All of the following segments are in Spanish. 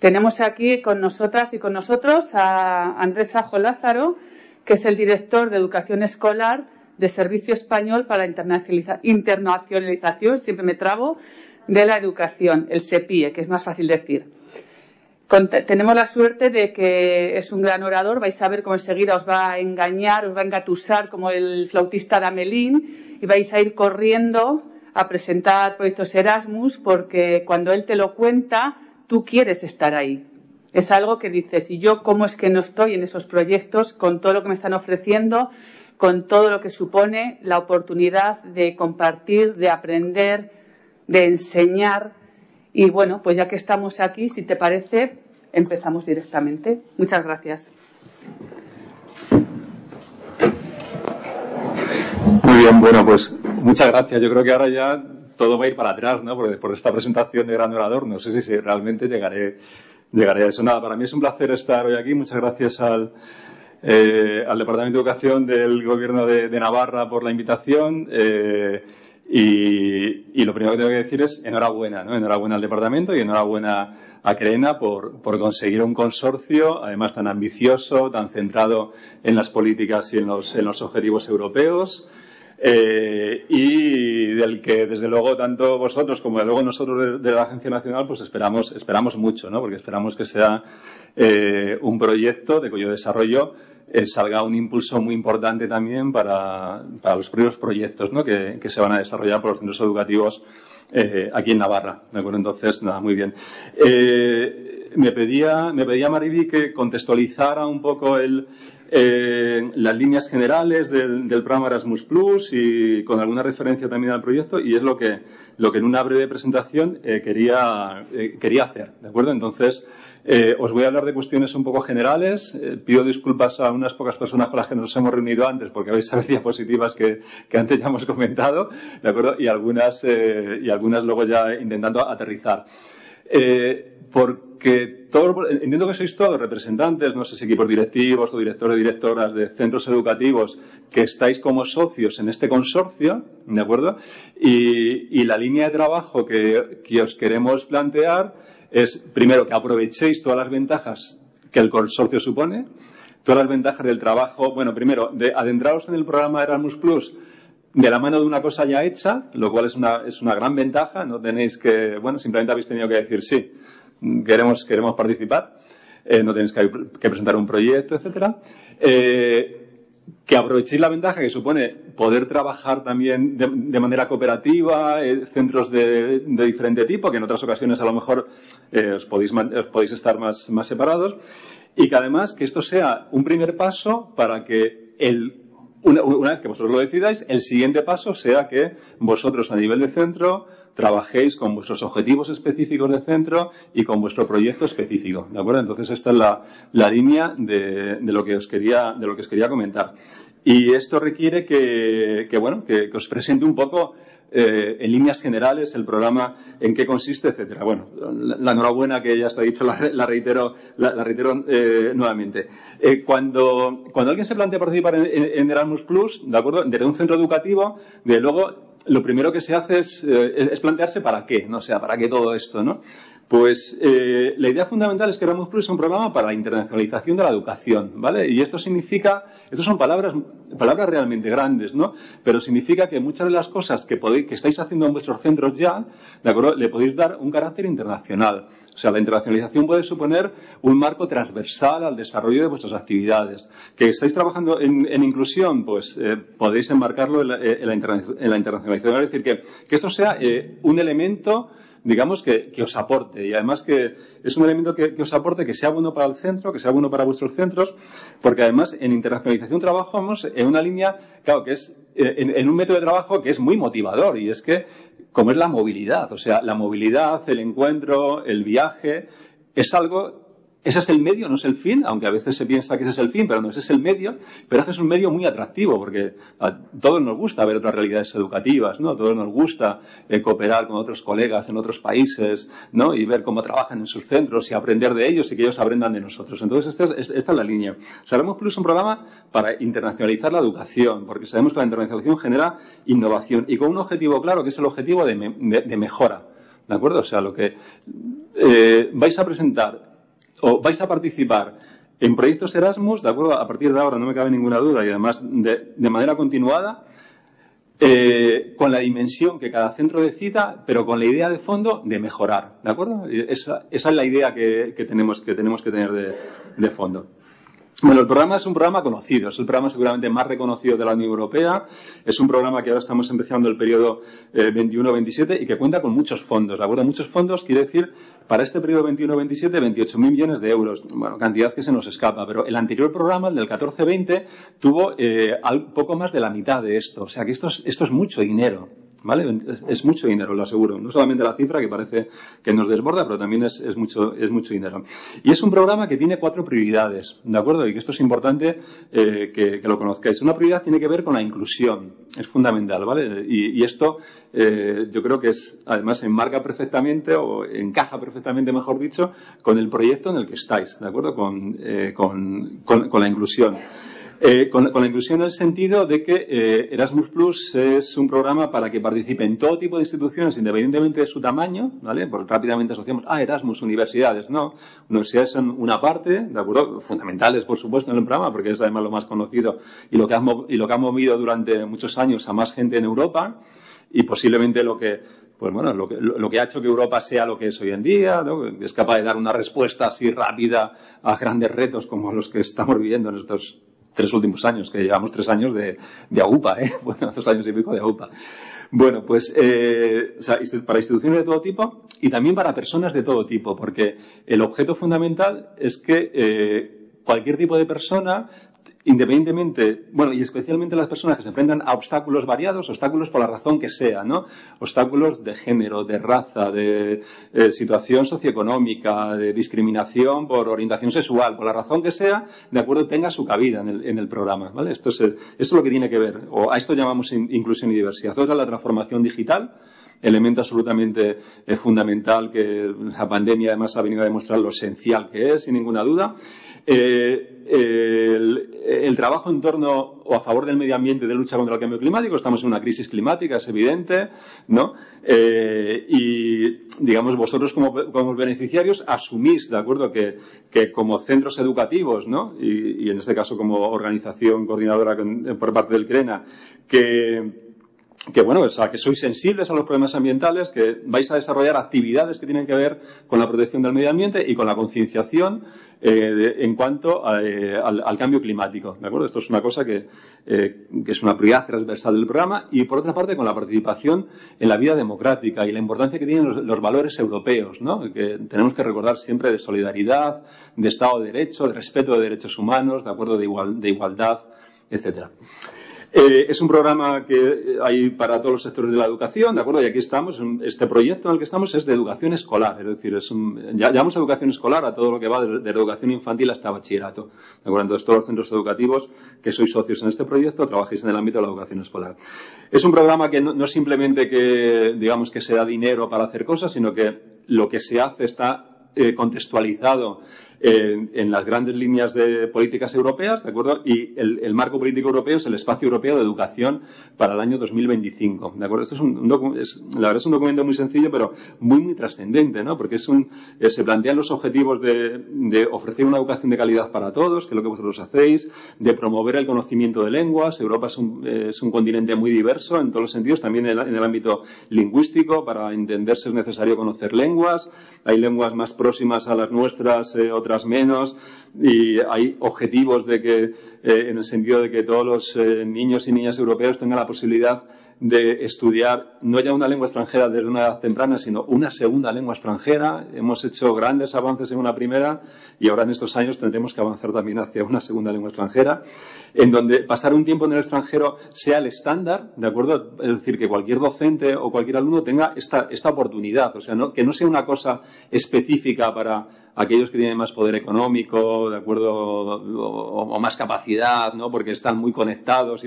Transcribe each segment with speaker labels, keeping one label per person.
Speaker 1: Tenemos aquí con nosotras y con nosotros a Andrés Ajo Lázaro, que es el director de Educación Escolar de Servicio Español para la Internacionalización, siempre me trabo, de la Educación, el SEPIE, que es más fácil decir. Tenemos la suerte de que es un gran orador, vais a ver cómo enseguida os va a engañar, os va a engatusar como el flautista de Amelín y vais a ir corriendo a presentar proyectos Erasmus porque cuando él te lo cuenta, tú quieres estar ahí. Es algo que dices, ¿y yo cómo es que no estoy en esos proyectos con todo lo que me están ofreciendo, con todo lo que supone la oportunidad de compartir, de aprender, de enseñar? Y bueno, pues ya que estamos aquí, si te parece, empezamos directamente. Muchas gracias.
Speaker 2: Muy bien, bueno, pues muchas gracias. Yo creo que ahora ya todo va a ir para atrás, ¿no? Porque después de esta presentación de gran orador, no sé si realmente llegaré a eso. Nada, para mí es un placer estar hoy aquí. Muchas gracias al Departamento de Educación del Gobierno de Navarra por la invitación. Y lo primero que tengo que decir es enhorabuena, ¿no? Enhorabuena al departamento y enhorabuena a CREENA por conseguir un consorcio, además tan ambicioso, tan centrado en las políticas y en los objetivos europeos, y del que desde luego tanto vosotros como desde luego nosotros de la Agencia Nacional pues esperamos mucho, ¿no? Porque esperamos que sea un proyecto de cuyo desarrollo salga un impulso muy importante también para los primeros proyectos, ¿no? que se van a desarrollar por los centros educativos aquí en Navarra, ¿de acuerdo? Entonces, nada, muy bien. Me pedía Mariby que contextualizara un poco las líneas generales del programa Erasmus Plus y con alguna referencia también al proyecto, y es lo que en una breve presentación quería hacer, ¿de acuerdo? Entonces, os voy a hablar de cuestiones un poco generales. Pido disculpas a unas pocas personas con las que nos hemos reunido antes porque vais a ver diapositivas que antes ya hemos comentado, ¿de acuerdo? Y algunas luego ya intentando aterrizar. Porque entiendo que sois todos representantes, no sé si equipos directivos o directores y directoras de centros educativos que estáis como socios en este consorcio, ¿de acuerdo? Y la línea de trabajo que os queremos plantear es, primero, que aprovechéis todas las ventajas que el consorcio supone, todas las ventajas del trabajo. Bueno, primero, de adentraros en el programa Erasmus Plus de la mano de una cosa ya hecha, lo cual es una gran ventaja. No tenéis que, simplemente habéis tenido que decir sí, queremos participar, no tenéis que presentar un proyecto, etcétera. Que aprovechéis la ventaja que supone poder trabajar también de manera cooperativa, centros de diferente tipo, que en otras ocasiones a lo mejor os podéis estar más separados, y que además que esto sea un primer paso para que una vez que vosotros lo decidáis, el siguiente paso sea que vosotros a nivel de centro trabajéis con vuestros objetivos específicos de centro y con vuestro proyecto específico, ¿de acuerdo? Entonces esta es la línea de lo que os quería comentar. Y esto requiere que os presente un poco en líneas generales el programa, en qué consiste, etcétera. Bueno, la enhorabuena que ya está dicho, la reitero nuevamente. Cuando alguien se plantea participar en Erasmus Plus, ¿de acuerdo? Desde un centro educativo, de luego lo primero que se hace es plantearse para qué, ¿no? O sea, ¿para qué todo esto, no? Pues la idea fundamental es que Erasmus Plus es un programa para la internacionalización de la educación, ¿vale? Y esto son palabras realmente grandes, ¿no? Pero significa que muchas de las cosas que estáis haciendo en vuestros centros ya, ¿de acuerdo?, le podéis dar un carácter internacional. O sea, la internacionalización puede suponer un marco transversal al desarrollo de vuestras actividades. Que estáis trabajando en inclusión, pues podéis enmarcarlo en la internacionalización. Es decir, que esto sea un elemento, digamos, que os aporte, y además que es un elemento que os aporte, que sea bueno para el centro, que sea bueno para vuestros centros, porque además en internacionalización trabajamos en una línea, claro, que es en un método de trabajo que es muy motivador, y es que, como es la movilidad, o sea, la movilidad, el encuentro, el viaje, es algo. Ese es el medio, no es el fin, aunque a veces se piensa que ese es el fin, pero no, ese es el medio. Pero es un medio muy atractivo, porque a todos nos gusta ver otras realidades educativas, ¿no? A todos nos gusta cooperar con otros colegas en otros países, ¿no? Y ver cómo trabajan en sus centros y aprender de ellos y que ellos aprendan de nosotros. Entonces, esta es la línea. Erasmus Plus es un programa para internacionalizar la educación, porque sabemos que la internacionalización genera innovación y con un objetivo claro, que es el objetivo de mejora. ¿De acuerdo? O sea, lo que vais a presentar o vais a participar en proyectos Erasmus, ¿de acuerdo? A partir de ahora no me cabe ninguna duda y además de manera continuada, con la dimensión que cada centro decida, pero con la idea de fondo de mejorar, ¿de acuerdo? Esa es la idea que tenemos que tener de fondo. Bueno, el programa es un programa conocido, es el programa seguramente más reconocido de la Unión Europea, es un programa que ahora estamos empezando el periodo 21-27 y que cuenta con muchos fondos, ¿de acuerdo? Muchos fondos quiere decir, para este periodo 21-27, 28.000 millones de euros, bueno, cantidad que se nos escapa, pero el anterior programa, el del 14-20, tuvo poco más de la mitad de esto, o sea que esto es mucho dinero. ¿Vale? Es mucho dinero, lo aseguro. No solamente la cifra que parece que nos desborda, pero también es mucho dinero. Y es un programa que tiene 4 prioridades, ¿de acuerdo? Y que esto es importante que lo conozcáis. Una prioridad tiene que ver con la inclusión. Es fundamental, ¿vale? Y esto yo creo que además enmarca perfectamente, o encaja perfectamente, mejor dicho, con el proyecto en el que estáis, ¿de acuerdo? Con la inclusión. Con la inclusión en el sentido de que Erasmus Plus es un programa para que participen todo tipo de instituciones independientemente de su tamaño, ¿vale? Porque rápidamente asociamos, Erasmus, universidades, no. Universidades son una parte, ¿de acuerdo? Fundamentales, por supuesto, en el programa, porque es además lo más conocido y lo que ha movido durante muchos años a más gente en Europa y posiblemente lo que ha hecho que Europa sea lo que es hoy en día, ¿no? Es capaz de dar una respuesta así rápida a grandes retos como los que estamos viviendo en estos 3 últimos años, que llevamos 3 años de AUPA, bueno, 2 años y pico de AUPA. Bueno, pues, para instituciones de todo tipo y también para personas de todo tipo, porque el objeto fundamental es que cualquier tipo de persona, independientemente, bueno, y especialmente las personas que se enfrentan a obstáculos variados, obstáculos por la razón que sea, ¿no? Obstáculos de género, de raza, de situación socioeconómica, de discriminación por orientación sexual, por la razón que sea, de acuerdo, tenga su cabida en el programa, ¿vale? Esto es lo que tiene que ver, o a esto llamamos inclusión y diversidad. Otra, la transformación digital, elemento absolutamente fundamental que la pandemia además ha venido a demostrar lo esencial que es, sin ninguna duda. El trabajo en torno o a favor del medio ambiente de lucha contra el cambio climático. Estamos en una crisis climática, es evidente, ¿no? Y, digamos, vosotros como beneficiarios asumís, ¿de acuerdo?, que como centros educativos, ¿no? Y en este caso como organización coordinadora por parte del CRENA, que sois sensibles a los problemas ambientales, que vais a desarrollar actividades que tienen que ver con la protección del medio ambiente y con la concienciación en cuanto al cambio climático, ¿de acuerdo? Esto es una cosa que es una prioridad transversal del programa y, por otra parte, con la participación en la vida democrática y la importancia que tienen los valores europeos, ¿no? Que tenemos que recordar siempre de solidaridad, de Estado de Derecho, de respeto de derechos humanos, de acuerdo, de igualdad, etcétera. Es un programa que hay para todos los sectores de la educación, ¿de acuerdo? Y aquí estamos, este proyecto en el que estamos es de educación escolar, es decir, llamamos educación escolar a todo lo que va de educación infantil hasta bachillerato, ¿de acuerdo? Entonces, todos los centros educativos que sois socios en este proyecto trabajáis en el ámbito de la educación escolar. Es un programa que no simplemente que, digamos, que se da dinero para hacer cosas, sino que lo que se hace está contextualizado en las grandes líneas de políticas europeas, ¿de acuerdo? Y el marco político europeo es el espacio europeo de educación para el año 2025, ¿de acuerdo? Esto la verdad es un documento muy sencillo, pero muy trascendente, ¿no? Porque se plantean los objetivos de ofrecer una educación de calidad para todos, que es lo que vosotros hacéis, de promover el conocimiento de lenguas. Europa es un continente muy diverso en todos los sentidos, también en el ámbito lingüístico. Para entenderse es necesario conocer lenguas. Hay lenguas más próximas a las nuestras, otras menos, y hay objetivos de que, en el sentido de que todos los niños y niñas europeos tengan la posibilidad de estudiar no ya una lengua extranjera desde una edad temprana, sino una segunda lengua extranjera. Hemos hecho grandes avances en una primera y ahora en estos años tendremos que avanzar también hacia una segunda lengua extranjera, en donde pasar un tiempo en el extranjero sea el estándar, ¿de acuerdo? Es decir, que cualquier docente o cualquier alumno tenga esta oportunidad, o sea, que no sea una cosa específica para aquellos que tienen más poder económico, ¿de acuerdo? O más capacidad, ¿no? Porque están muy conectados y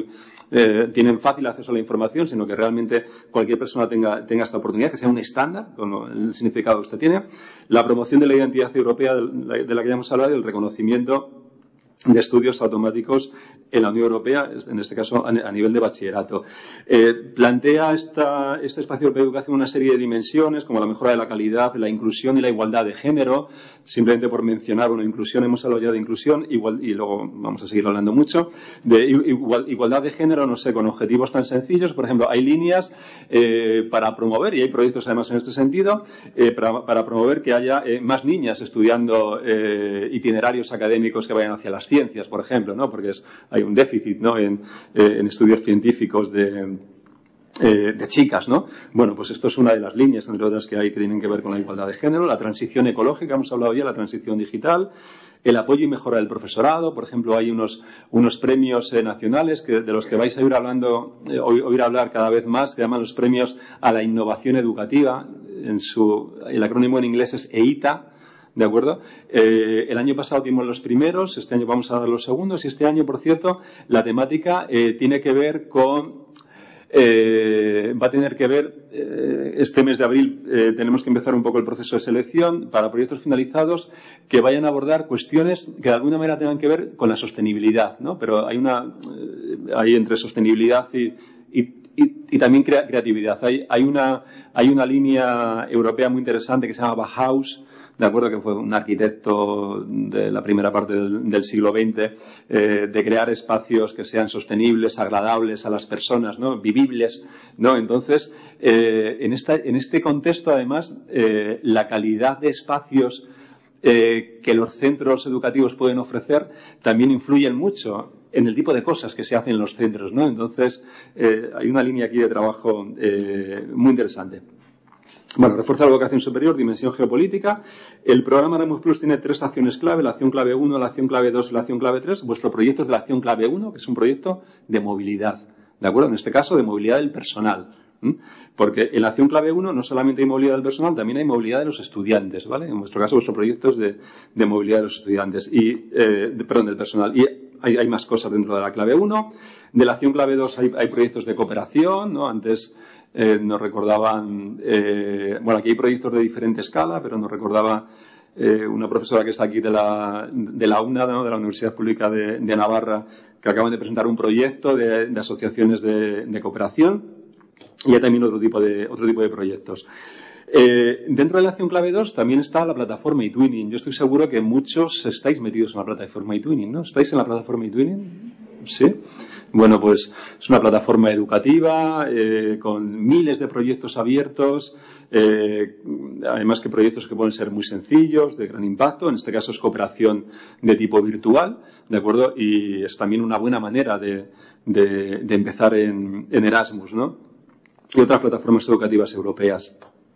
Speaker 2: tienen fácil acceso a la información, sino que realmente cualquier persona tenga esta oportunidad, que sea un estándar, con el significado que usted tiene. La promoción de la identidad europea de la que ya hemos hablado y el reconocimiento de estudios automáticos en la Unión Europea, en este caso a nivel de bachillerato. Plantea este espacio de educación una serie de dimensiones, como la mejora de la calidad, la inclusión y la igualdad de género. Simplemente por mencionar una inclusión, hemos hablado ya de inclusión, y luego vamos a seguir hablando mucho, de igualdad de género, no sé, con objetivos tan sencillos. Por ejemplo, hay líneas para promover, y hay proyectos además en este sentido, para promover que haya más niñas estudiando itinerarios académicos que vayan hacia las ciencias, por ejemplo, ¿no? Porque hay un déficit, ¿no? en estudios científicos de chicas, ¿no? Bueno, pues esto es una de las líneas, entre otras, que hay que tienen que ver con la igualdad de género, la transición ecológica, hemos hablado ya, la transición digital, el apoyo y mejora del profesorado. Por ejemplo, hay unos premios nacionales de los que vais a oír hablar cada vez más, que llaman los premios a la innovación educativa. El acrónimo en inglés es EITA. ¿De acuerdo? El año pasado dimos los primeros, este año vamos a dar los segundos, y este año, por cierto, la temática tiene que ver con va a tener que ver, este mes de abril tenemos que empezar un poco el proceso de selección para proyectos finalizados que vayan a abordar cuestiones que de alguna manera tengan que ver con la sostenibilidad, ¿no? Pero hay entre sostenibilidad y también creatividad. Hay una línea europea muy interesante que se llama Bauhaus, de acuerdo, que fue un arquitecto de la primera parte del siglo XX, de crear espacios que sean sostenibles, agradables a las personas, ¿no? Vivibles, ¿no? Entonces, en este contexto, además, la calidad de espacios que los centros educativos pueden ofrecer también influyen mucho en el tipo de cosas que se hacen en los centros, ¿no? Entonces, hay una línea aquí de trabajo muy interesante. Bueno, refuerza la vocación superior, dimensión geopolítica. El programa Erasmus Plus tiene 3 acciones clave: la acción clave 1, la acción clave 2 y la acción clave 3. Vuestro proyecto es de la acción clave 1, que es un proyecto de movilidad, ¿de acuerdo? En este caso, de movilidad del personal. Porque en la acción clave 1 no solamente hay movilidad del personal, también hay movilidad de los estudiantes, ¿vale? En vuestro caso, vuestro proyecto es de movilidad de los estudiantes del personal. Y hay más cosas dentro de la clave 1. De la acción clave 2 hay proyectos de cooperación, ¿no? Antes nos recordaban, aquí hay proyectos de diferente escala, pero nos recordaba una profesora que está aquí de la UNAD, ¿no? De la Universidad Pública de Navarra, que acaban de presentar un proyecto de asociaciones de cooperación. Y hay también otro tipo de proyectos. Dentro de la acción clave 2 también está la plataforma eTwinning. Yo estoy seguro que muchos estáis metidos en la plataforma eTwinning, ¿no? ¿Estáis en la plataforma eTwinning? ¿Sí? Bueno, pues es una plataforma educativa con miles de proyectos abiertos, además que proyectos que pueden ser muy sencillos, de gran impacto. En este caso es cooperación de tipo virtual, ¿de acuerdo? Y es también una buena manera de empezar en Erasmus, ¿no? Y otras plataformas educativas europeas.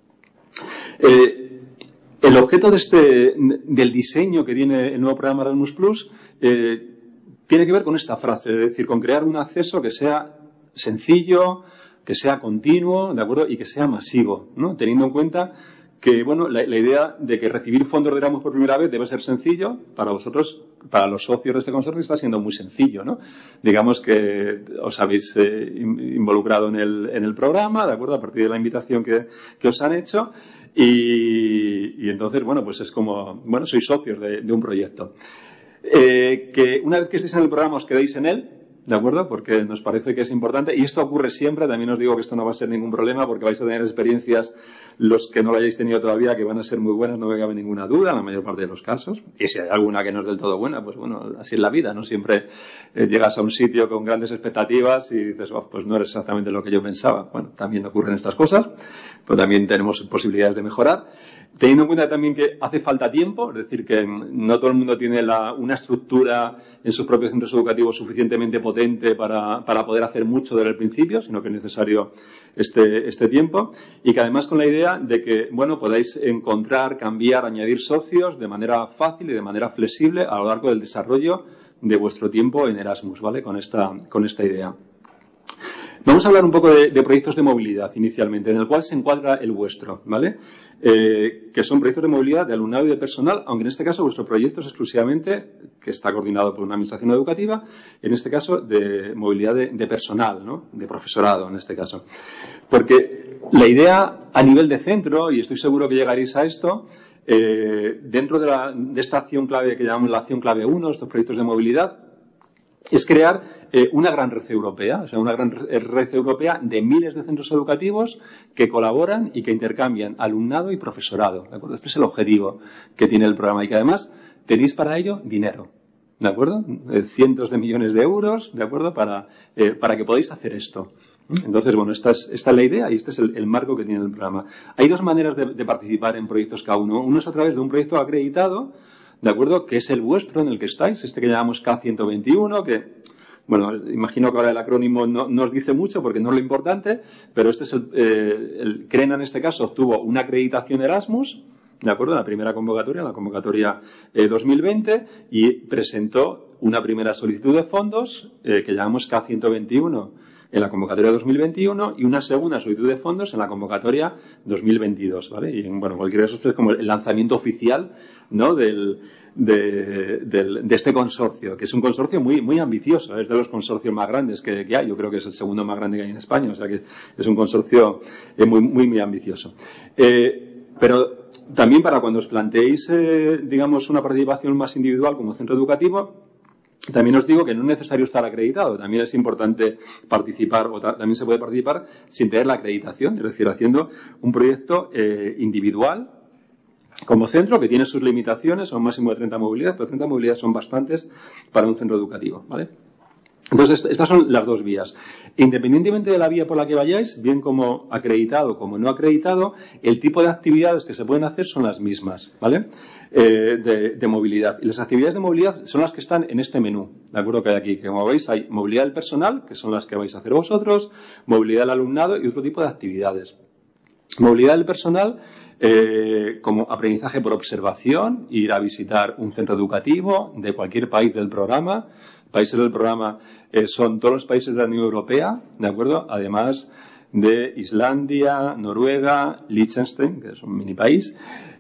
Speaker 2: El objeto del diseño que tiene el nuevo programa Erasmus Plus tiene que ver con esta frase, es decir, con crear un acceso que sea sencillo, que sea continuo, ¿de acuerdo? Y que sea masivo, ¿no? Teniendo en cuenta que, bueno, la idea de que recibir fondos de Erasmus por primera vez debe ser sencillo. Para vosotros, para los socios de este consorcio, está siendo muy sencillo, ¿no? Digamos que os habéis involucrado en el programa, ¿de acuerdo? A partir de la invitación que os han hecho. Y entonces, bueno, pues es como, bueno, sois socios de un proyecto. Que una vez que estéis en el programa os quedéis en él, ¿de acuerdo? Porque nos parece que es importante, y esto ocurre siempre. También os digo que esto no va a ser ningún problema, porque vais a tener experiencias, los que no lo hayáis tenido todavía, que van a ser muy buenas, no me cabe ninguna duda, en la mayor parte de los casos. Y si hay alguna que no es del todo buena, pues bueno, así es la vida, ¿no? Siempre llegas a un sitio con grandes expectativas y dices, pues no eres exactamente lo que yo pensaba. Bueno, también ocurren estas cosas, pero también tenemos posibilidades de mejorar. Teniendo en cuenta también que hace falta tiempo, es decir, que no todo el mundo tiene una estructura en sus propios centros educativos suficientemente potente para poder hacer mucho desde el principio, sino que es necesario este tiempo, y que además con la idea de que, bueno, podáis encontrar, cambiar, añadir socios de manera fácil y de manera flexible a lo largo del desarrollo de vuestro tiempo en Erasmus, ¿vale? Con esta idea. Vamos a hablar un poco de proyectos de movilidad inicialmente, en el cual se encuadra el vuestro, ¿vale? Que son proyectos de movilidad de alumnado y de personal, aunque en este caso vuestro proyecto es exclusivamente, que está coordinado por una administración educativa, en este caso de movilidad de personal, ¿no? De profesorado, en este caso. Porque la idea a nivel de centro, y estoy seguro que llegaréis a esto, dentro de esta acción clave que llamamos la acción clave 1, estos proyectos de movilidad, es crear una gran red europea, o sea, una gran red europea de miles de centros educativos que colaboran y que intercambian alumnado y profesorado, ¿de acuerdo? Este es el objetivo que tiene el programa y que además tenéis para ello dinero, ¿de acuerdo? Cientos de millones de euros, ¿de acuerdo? Para que podáis hacer esto. Entonces, bueno, esta es la idea y este es el marco que tiene el programa. Hay dos maneras de participar en proyectos K1. Uno es a través de un proyecto acreditado, ¿de acuerdo? Que es el vuestro en el que estáis, este que llamamos K121, que, bueno, imagino que ahora el acrónimo no os dice mucho porque no es lo importante, pero este es el CRENA en este caso obtuvo una acreditación Erasmus, ¿de acuerdo? La primera convocatoria, la convocatoria 2020, y presentó una primera solicitud de fondos que llamamos K121 en la convocatoria 2021 y una segunda solicitud de fondos en la convocatoria 2022, ¿vale? Y bueno, cualquiera de esos es como el lanzamiento oficial, ¿no? de este consorcio, que es un consorcio muy ambicioso, es de los consorcios más grandes que hay. Yo creo que es el segundo más grande que hay en España, o sea que es un consorcio muy ambicioso. Pero también para cuando os planteéis, digamos, una participación más individual como centro educativo, también os digo que no es necesario estar acreditado. También es importante participar, o también se puede participar sin tener la acreditación, es decir, haciendo un proyecto individual como centro que tiene sus limitaciones, son un máximo de 30 movilidades, pero 30 movilidades son bastantes para un centro educativo, ¿vale? Entonces, estas son las dos vías. Independientemente de la vía por la que vayáis, bien como acreditado como no acreditado, el tipo de actividades que se pueden hacer son las mismas, ¿vale? De movilidad. Y las actividades de movilidad son las que están en este menú, ¿de acuerdo? Que hay aquí. Que como veis, hay movilidad del personal, que son las que vais a hacer vosotros, movilidad del alumnado y otro tipo de actividades. Movilidad del personal, como aprendizaje por observación, ir a visitar un centro educativo de cualquier país del programa. Países del programa son todos los países de la Unión Europea, ¿de acuerdo? Además de Islandia, Noruega, Liechtenstein, que es un mini país,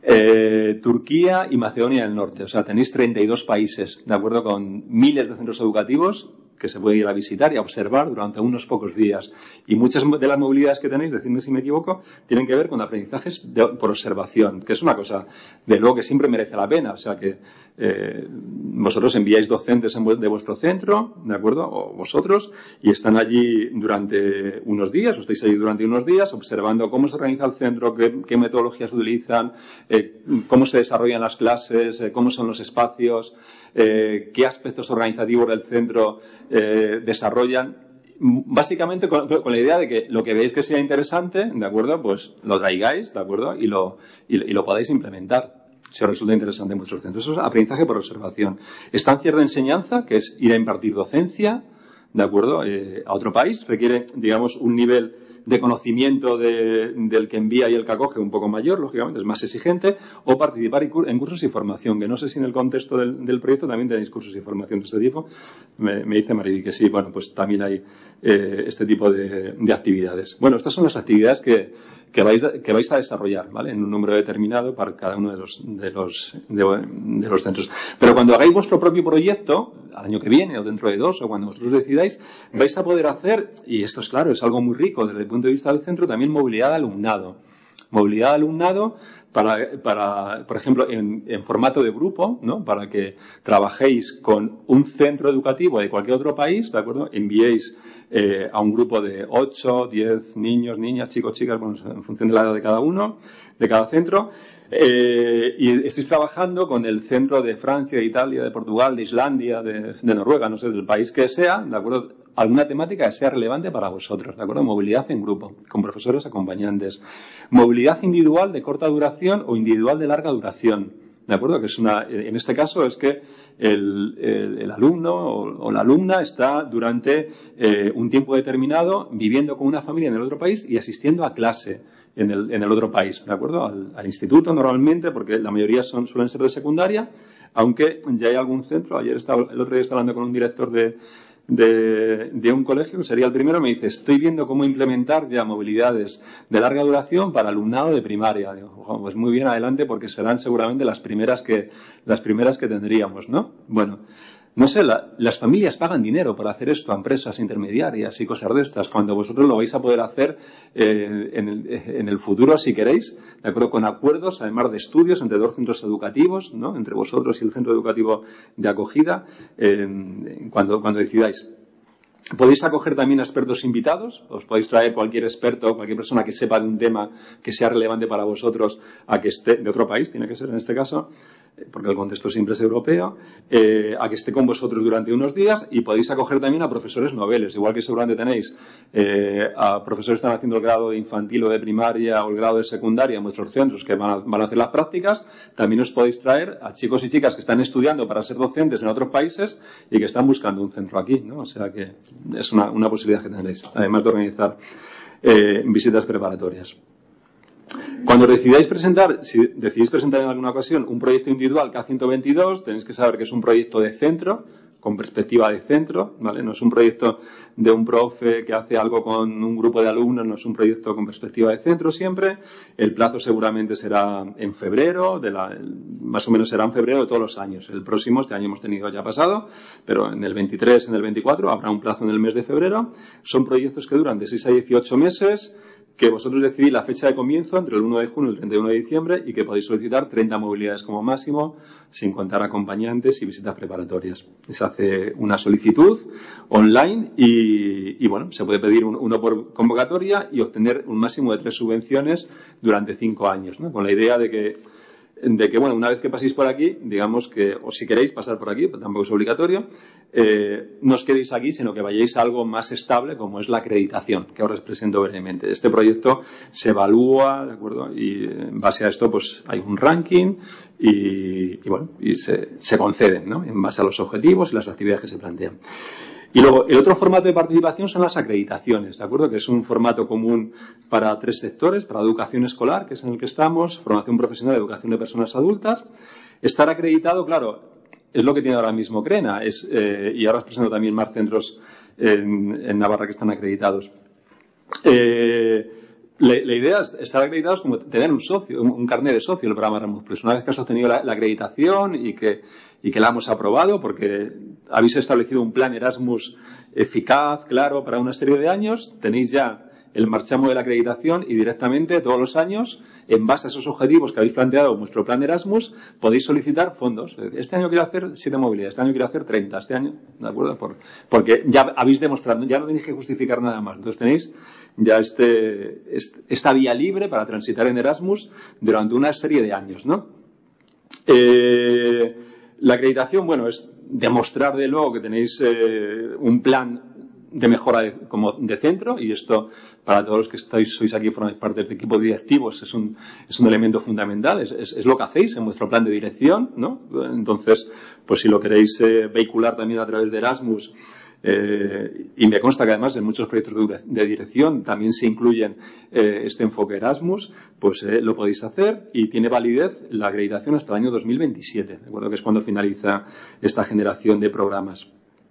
Speaker 2: Turquía y Macedonia del Norte. O sea, tenéis 32 países, ¿de acuerdo? Con miles de centros educativos que se puede ir a visitar y a observar durante unos pocos días. Y muchas de las movilidades que tenéis, decidme si me equivoco, tienen que ver con aprendizajes por observación, que es una cosa, de luego, que siempre merece la pena. O sea, que vosotros enviáis docentes de vuestro centro, ¿de acuerdo? O vosotros, y están allí durante unos días, o estáis allí durante unos días observando cómo se organiza el centro, qué metodologías utilizan, cómo se desarrollan las clases, cómo son los espacios, qué aspectos organizativos del centro desarrollan, básicamente con la idea de que lo que veáis que sea interesante, ¿de acuerdo? Pues lo traigáis, ¿de acuerdo? Y lo podáis implementar si os resulta interesante en vuestros centros. Eso es aprendizaje por observación. Estancias de enseñanza, que es ir a impartir docencia, ¿de acuerdo? A otro país, requiere, digamos, un nivel de conocimiento del que envía y el que acoge un poco mayor, lógicamente, es más exigente, o participar en cursos y formación, que no sé si en el contexto del proyecto también tenéis cursos y formación de este tipo. Me dice Mariby que sí, bueno, pues también hay este tipo de actividades. Bueno, estas son las actividades que vais a desarrollar, ¿vale? En un número determinado para cada uno de los centros. Pero cuando hagáis vuestro propio proyecto, al año que viene o dentro de 2 o cuando vosotros decidáis, vais a poder hacer, y esto es claro, es algo muy rico desde el punto de vista del centro, también movilidad de alumnado. Movilidad de alumnado para, por ejemplo, en formato de grupo, ¿no? Para que trabajéis con un centro educativo de cualquier otro país, ¿de acuerdo? Enviéis a un grupo de 8, 10 niños, niñas, chicos, chicas, bueno, en función de la edad de cada uno, de cada centro, y estáis trabajando con el centro de Francia, de Italia, de Portugal, de Islandia, de Noruega, no sé, del país que sea, ¿de acuerdo? Alguna temática que sea relevante para vosotros, ¿de acuerdo? Movilidad en grupo, con profesores acompañantes. Movilidad individual de corta duración o individual de larga duración, ¿de acuerdo? Que es en este caso es que el alumno o la alumna está durante un tiempo determinado viviendo con una familia en el otro país y asistiendo a clase en el otro país, ¿de acuerdo? Al instituto normalmente, porque la mayoría suelen ser de secundaria, aunque ya hay algún centro. El otro día estaba hablando con un director de un colegio, que sería el primero, me dice, estoy viendo cómo implementar ya movilidades de larga duración para alumnado de primaria. Digo, pues muy bien, adelante, porque serán seguramente las primeras que tendríamos, ¿no? Bueno, No sé, las familias pagan dinero para hacer esto a empresas intermediarias y cosas de estas, cuando vosotros lo vais a poder hacer en el futuro, si queréis, de acuerdo, con acuerdos, además de estudios entre dos centros educativos, ¿no? Entre vosotros y el centro educativo de acogida, cuando decidáis. Podéis acoger también a expertos invitados, os podéis traer cualquier experto, cualquier persona que sepa de un tema que sea relevante para vosotros, a que esté de otro país, tiene que ser en este caso, porque el contexto siempre es europeo, a que esté con vosotros durante unos días, y podéis acoger también a profesores noveles, igual que seguramente tenéis a profesores que están haciendo el grado de infantil o de primaria o el grado de secundaria en vuestros centros que van a hacer las prácticas. También os podéis traer a chicos y chicas que están estudiando para ser docentes en otros países y que están buscando un centro aquí, ¿no? O sea que es una posibilidad que tenéis, además de organizar visitas preparatorias. Cuando decidís presentar en alguna ocasión un proyecto individual K122, tenéis que saber que es un proyecto de centro, con perspectiva de centro, ¿vale? No es un proyecto de un profe que hace algo con un grupo de alumnos, no es un proyecto con perspectiva de centro siempre. El plazo seguramente será en febrero, más o menos será en febrero de todos los años. El próximo, este año hemos tenido ya pasado, pero en el 23, en el 24, habrá un plazo en el mes de febrero. Son proyectos que duran de 6 a 18 meses, que vosotros decidís la fecha de comienzo entre el 1 de junio y el 31 de diciembre y que podéis solicitar 30 movilidades como máximo, sin contar acompañantes y visitas preparatorias. Se hace una solicitud online y bueno, se puede pedir uno por convocatoria y obtener un máximo de 3 subvenciones durante 5 años, ¿no? Con la idea de que bueno, una vez que paséis por aquí, digamos que, o si queréis pasar por aquí, pero tampoco es obligatorio, no os quedéis aquí, sino que vayáis a algo más estable, como es la acreditación, que ahora os presento brevemente. Este proyecto se evalúa, ¿de acuerdo? Y en base a esto, pues hay un ranking y bueno, y se conceden, ¿no? En base a los objetivos y las actividades que se plantean. Y luego, el otro formato de participación son las acreditaciones, ¿de acuerdo? Que es un formato común para 3 sectores, para educación escolar, que es en el que estamos, formación profesional, educación de personas adultas. Estar acreditado, claro, es lo que tiene ahora mismo CRENA, y ahora os presento también más centros en Navarra que están acreditados. La idea es estar acreditados como tener un socio, un carnet de socio del programa Erasmus Plus. Una vez que has obtenido la acreditación y que la hemos aprobado, porque habéis establecido un plan Erasmus eficaz, claro, para una serie de años, tenéis ya el marchamo de la acreditación y directamente todos los años, en base a esos objetivos que habéis planteado en vuestro plan Erasmus, podéis solicitar fondos. Este año quiero hacer 7 movilidades, este año quiero hacer 30, este año, ¿de acuerdo? Porque ya habéis demostrado, ya no tenéis que justificar nada más. Entonces tenéis ya esta vía libre para transitar en Erasmus durante una serie de años, ¿no? La acreditación, bueno, es demostrar de luego que tenéis un plan de mejora de centro, y esto para todos los que sois aquí, formáis parte del equipo de directivos, es un elemento fundamental, es lo que hacéis en vuestro plan de dirección, ¿no? Entonces, pues si lo queréis vehicular también a través de Erasmus, y me consta que además en muchos proyectos de dirección también se incluyen este enfoque Erasmus, pues lo podéis hacer, y tiene validez la acreditación hasta el año 2027, ¿de acuerdo? Que es cuando finaliza esta generación de programas.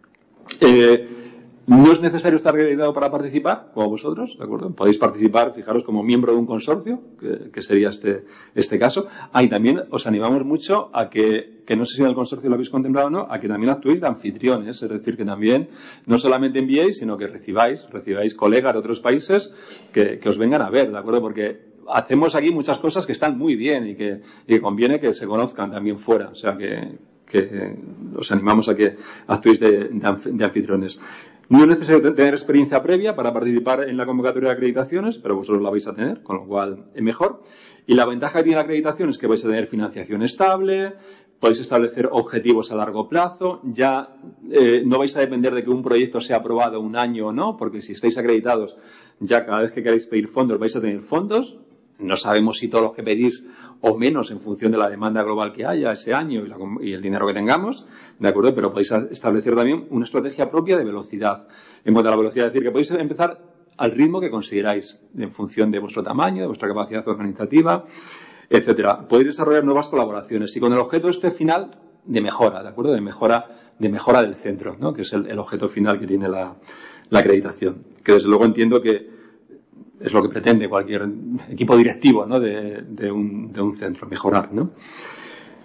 Speaker 2: No es necesario estar acreditado para participar, como vosotros, ¿de acuerdo? Podéis participar, fijaros, como miembro de un consorcio, que sería este caso. Y también os animamos mucho a que no sé si en el consorcio lo habéis contemplado o no, a que también actuéis de anfitriones, es decir, que también no solamente enviéis, sino que recibáis colegas de otros países que os vengan a ver, ¿de acuerdo? Porque hacemos aquí muchas cosas que están muy bien y que conviene que se conozcan también fuera, o sea que os animamos a que actuéis de anfitriones. No es necesario tener experiencia previa para participar en la convocatoria de acreditaciones, pero vosotros la vais a tener, con lo cual es mejor. Y la ventaja que tiene la acreditación es que vais a tener financiación estable, podéis establecer objetivos a largo plazo, ya no vais a depender de que un proyecto sea aprobado un año o no, porque si estáis acreditados, ya cada vez que queráis pedir fondos vais a tener fondos. No sabemos si todos los que pedís o menos en función de la demanda global que haya ese año y el dinero que tengamos, ¿de acuerdo? Pero podéis establecer también una estrategia propia de velocidad. En cuanto a la velocidad, es decir, que podéis empezar al ritmo que consideráis en función de vuestro tamaño, de vuestra capacidad organizativa, etcétera. Podéis desarrollar nuevas colaboraciones y con el objeto final de mejora, ¿de acuerdo? De mejora del centro, ¿no? Que es el objeto final que tiene la acreditación. Que desde luego entiendo que es lo que pretende cualquier equipo directivo, ¿no? de un centro, mejorar, ¿no?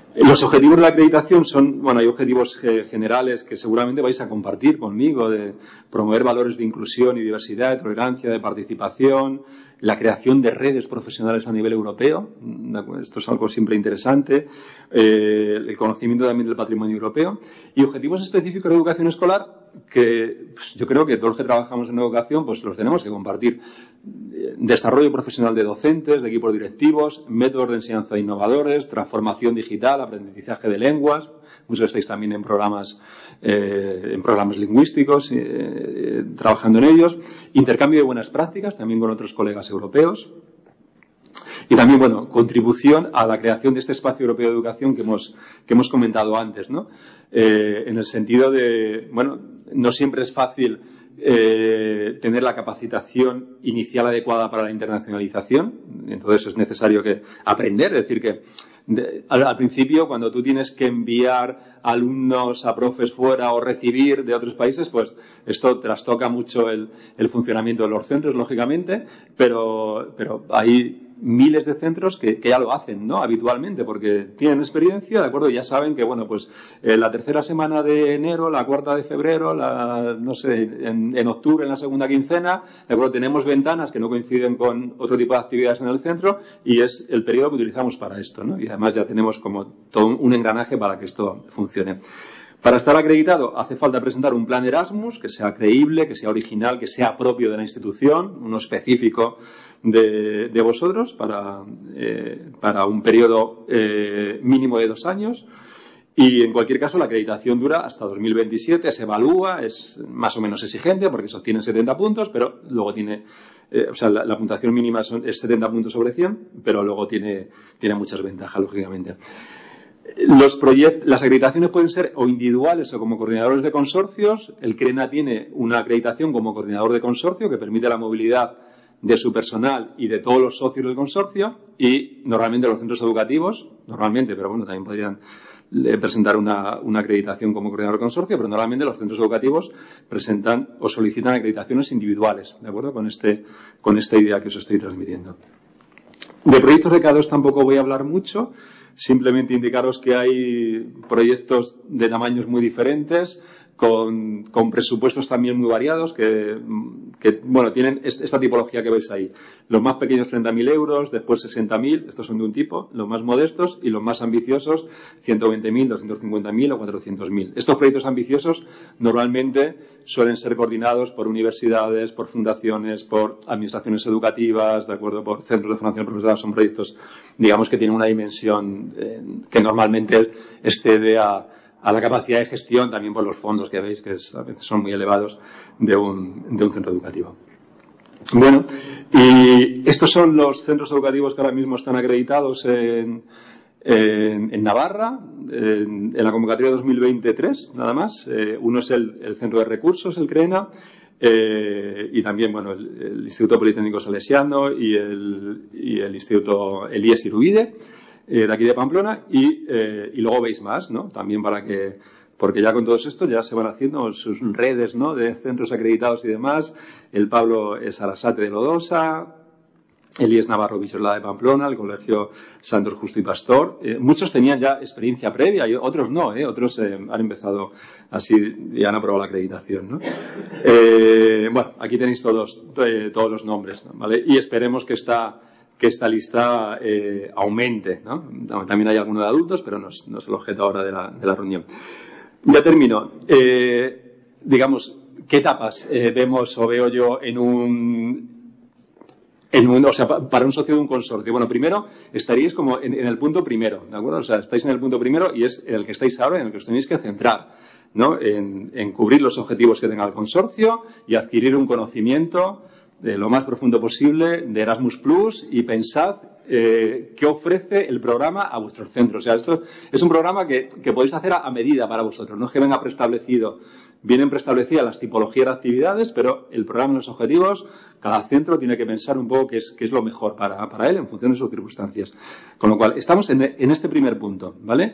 Speaker 2: Los objetivos de la acreditación son, bueno, hay objetivos generales que seguramente vais a compartir conmigo, de promover valores de inclusión y diversidad, de tolerancia, de participación, la creación de redes profesionales a nivel europeo. Esto es algo siempre interesante. El conocimiento también del patrimonio europeo. Y objetivos específicos de educación escolar que pues, yo creo que todos los que trabajamos en educación pues los tenemos que compartir. Desarrollo profesional de docentes, de equipos directivos, métodos de enseñanza innovadores, transformación digital, aprendizaje de lenguas. Muchos estáis también en programas lingüísticos, trabajando en ellos. Intercambio de buenas prácticas, también con otros colegas europeos. Y también, bueno, contribución a la creación de este espacio europeo de educación que hemos comentado antes, ¿no? En el sentido de, bueno, no siempre es fácil tener la capacitación inicial adecuada para la internacionalización. Entonces es necesario aprender, es decir, que al principio, cuando tú tienes que enviar alumnos a profes fuera o recibir de otros países, pues esto trastoca mucho el funcionamiento de los centros, lógicamente, pero hay miles de centros que ya lo hacen, ¿no? Habitualmente, porque tienen experiencia, ¿de acuerdo? Y ya saben que, bueno, pues la tercera semana de enero, la cuarta de febrero, no sé, en octubre, en la segunda quincena, ¿de acuerdo? Tenemos ventanas que no coinciden con otro tipo de actividades en el centro y es el periodo que utilizamos para esto, ¿no? Y además ya tenemos como todo un engranaje para que esto funcione. Para estar acreditado hace falta presentar un plan Erasmus que sea creíble, que sea original, que sea propio de la institución, uno específico de vosotros para un periodo mínimo de 2 años. Y en cualquier caso la acreditación dura hasta 2027, se evalúa, es más o menos exigente porque se obtienen 70 puntos, pero luego tiene, la puntuación mínima es 70 puntos sobre 100, pero luego tiene muchas ventajas, lógicamente. Las acreditaciones pueden ser o individuales o como coordinadores de consorcios. El CRENA tiene una acreditación como coordinador de consorcio que permite la movilidad de su personal y de todos los socios del consorcio, y normalmente los centros educativos, pero bueno, también podrían presentar una acreditación como coordinador de consorcio, pero normalmente los centros educativos presentan o solicitan acreditaciones individuales, ¿de acuerdo? Con esta idea que os estoy transmitiendo. De proyectos de K2 tampoco voy a hablar mucho. Simplemente indicaros que hay proyectos de tamaños muy diferentes, con presupuestos también muy variados, que bueno, tienen esta tipología que veis ahí. Los más pequeños 30.000 euros, después 60.000, estos son de un tipo, los más modestos, y los más ambiciosos 120.000, 250.000 o 400.000. Estos proyectos ambiciosos normalmente suelen ser coordinados por universidades, por fundaciones, por administraciones educativas, de acuerdo, por centros de formación profesional. Son proyectos, digamos, que tienen una dimensión que normalmente excede a la capacidad de gestión, también por los fondos que veis, que a veces son muy elevados, de un centro educativo. Bueno, y estos son los centros educativos que ahora mismo están acreditados en Navarra, en la convocatoria 2023, nada más. Uno es el Centro de Recursos, el CRENA, y también, bueno, el Instituto Politécnico Salesiano y el Instituto IES Irubide, de aquí de Pamplona, y luego veis más, ¿no? También porque ya con todos estos ya se van haciendo sus redes, ¿no? De centros acreditados y demás. El Pablo Sarasate de Lodosa, el IES Navarro Bichola de Pamplona, el Colegio Santos Justo y Pastor. Muchos tenían ya experiencia previa y otros no, otros han empezado así y han aprobado la acreditación, ¿no? Bueno, aquí tenéis todos los nombres, ¿vale? Y esperemos que esta lista aumente, ¿no? También hay algunos de adultos, pero no es el objeto ahora de la reunión. Ya termino. Digamos, ¿qué etapas vemos o veo yo para un socio de un consorcio? Bueno, primero estaríais como en el punto primero, ¿de acuerdo? O sea, estáis en el punto primero y es en el que estáis ahora, en el que os tenéis que centrar, ¿no? En cubrir los objetivos que tenga el consorcio y adquirir un conocimiento de lo más profundo posible de Erasmus Plus, y pensad qué ofrece el programa a vuestros centros. O sea, esto es un programa que podéis hacer a medida para vosotros, no es que venga preestablecido. Vienen preestablecidas las tipologías de actividades, pero el programa y los objetivos, cada centro tiene que pensar un poco qué es lo mejor para él en función de sus circunstancias. Con lo cual, estamos en este primer punto, ¿vale?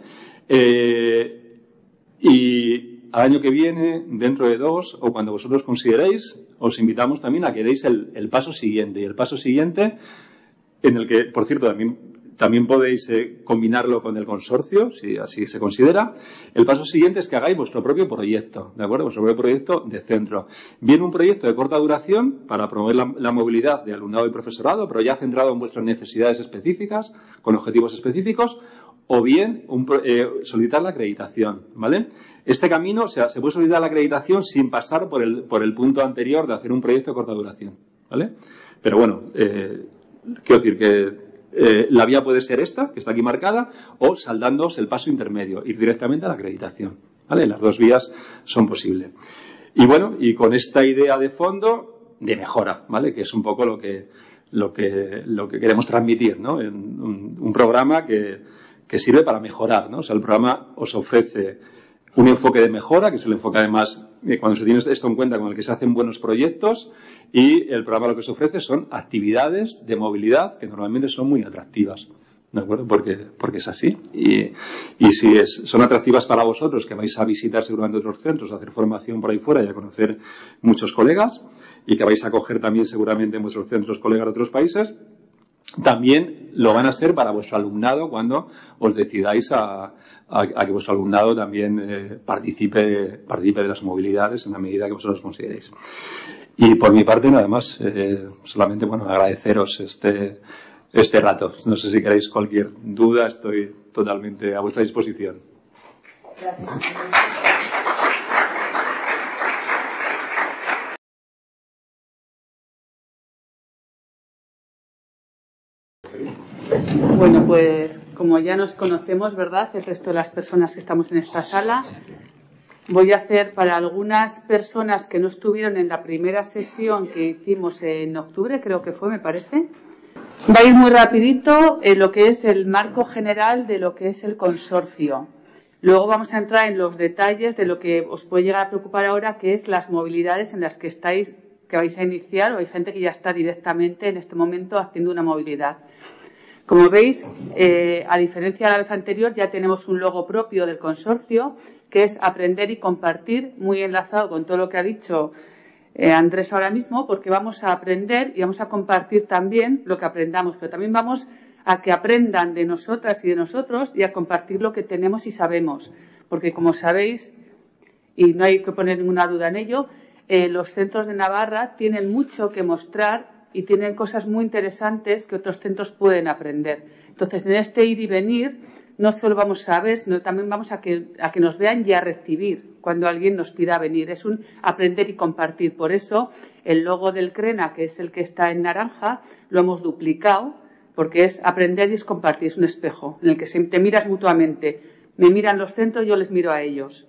Speaker 2: Y al año que viene, dentro de 2, o cuando vosotros consideréis, os invitamos también a que deis el paso siguiente. Y el paso siguiente, en el que, por cierto, también también podéis combinarlo con el consorcio, si así se considera. El paso siguiente es que hagáis vuestro propio proyecto, ¿de acuerdo? Vuestro propio proyecto de centro. Bien un proyecto de corta duración para promover la movilidad de alumnado y profesorado, pero ya centrado en vuestras necesidades específicas, con objetivos específicos, o bien solicitar la acreditación, ¿vale? Este camino, o sea, se puede solicitar la acreditación sin pasar por el punto anterior de hacer un proyecto de corta duración, ¿vale? Pero bueno, quiero decir que la vía puede ser esta, que está aquí marcada, o saldándoos el paso intermedio, ir directamente a la acreditación, ¿vale? Las dos vías son posibles. Y bueno, y con esta idea de fondo de mejora, ¿vale? Que es un poco lo que queremos transmitir, ¿no? En un programa que sirve para mejorar, ¿no? O sea, el programa os ofrece un enfoque de mejora, que es el enfoque además, cuando se tiene esto en cuenta, con el que se hacen buenos proyectos, y el programa lo que se ofrece son actividades de movilidad que normalmente son muy atractivas, ¿de acuerdo? Porque es así. Y si son atractivas para vosotros, que vais a visitar seguramente otros centros, a hacer formación por ahí fuera y a conocer muchos colegas, y que vais a coger también seguramente en vuestros centros colegas de otros países, también lo van a ser para vuestro alumnado cuando os decidáis a que vuestro alumnado también participe de las movilidades en la medida que vosotros consideréis. Y por mi parte nada más, solamente agradeceros este rato. No sé si queréis cualquier duda, estoy totalmente a vuestra disposición. Gracias.
Speaker 1: Bueno, pues como ya nos conocemos, ¿verdad?, el resto de las personas que estamos en esta sala, voy a hacer para algunas personas que no estuvieron en la primera sesión que hicimos en octubre, creo que fue, me parece. Va a ir muy rapidito en lo que es el marco general de lo que es el consorcio. Luego vamos a entrar en los detalles de lo que os puede llegar a preocupar ahora, que es las movilidades en las que vais a iniciar, o hay gente que ya está directamente en este momento haciendo una movilidad. Como veis, a diferencia de la vez anterior, ya tenemos un logo propio del consorcio, que es aprender y compartir, muy enlazado con todo lo que ha dicho Andrés ahora mismo, porque vamos a aprender y vamos a compartir también lo que aprendamos, pero también vamos a que aprendan de nosotras y de nosotros y a compartir lo que tenemos y sabemos, porque como sabéis, y no hay que poner ninguna duda en ello, los centros de Navarra tienen mucho que mostrar y tienen cosas muy interesantes que otros centros pueden aprender. Entonces, en este ir y venir, no solo vamos a ver, sino también vamos a que nos vean y a recibir cuando alguien nos pida venir. Es un aprender y compartir. Por eso, el logo del CRENA, que es el que está en naranja, lo hemos duplicado, porque es aprender y es compartir. Es un espejo en el que te miras mutuamente. Me miran los centros, yo les miro a ellos.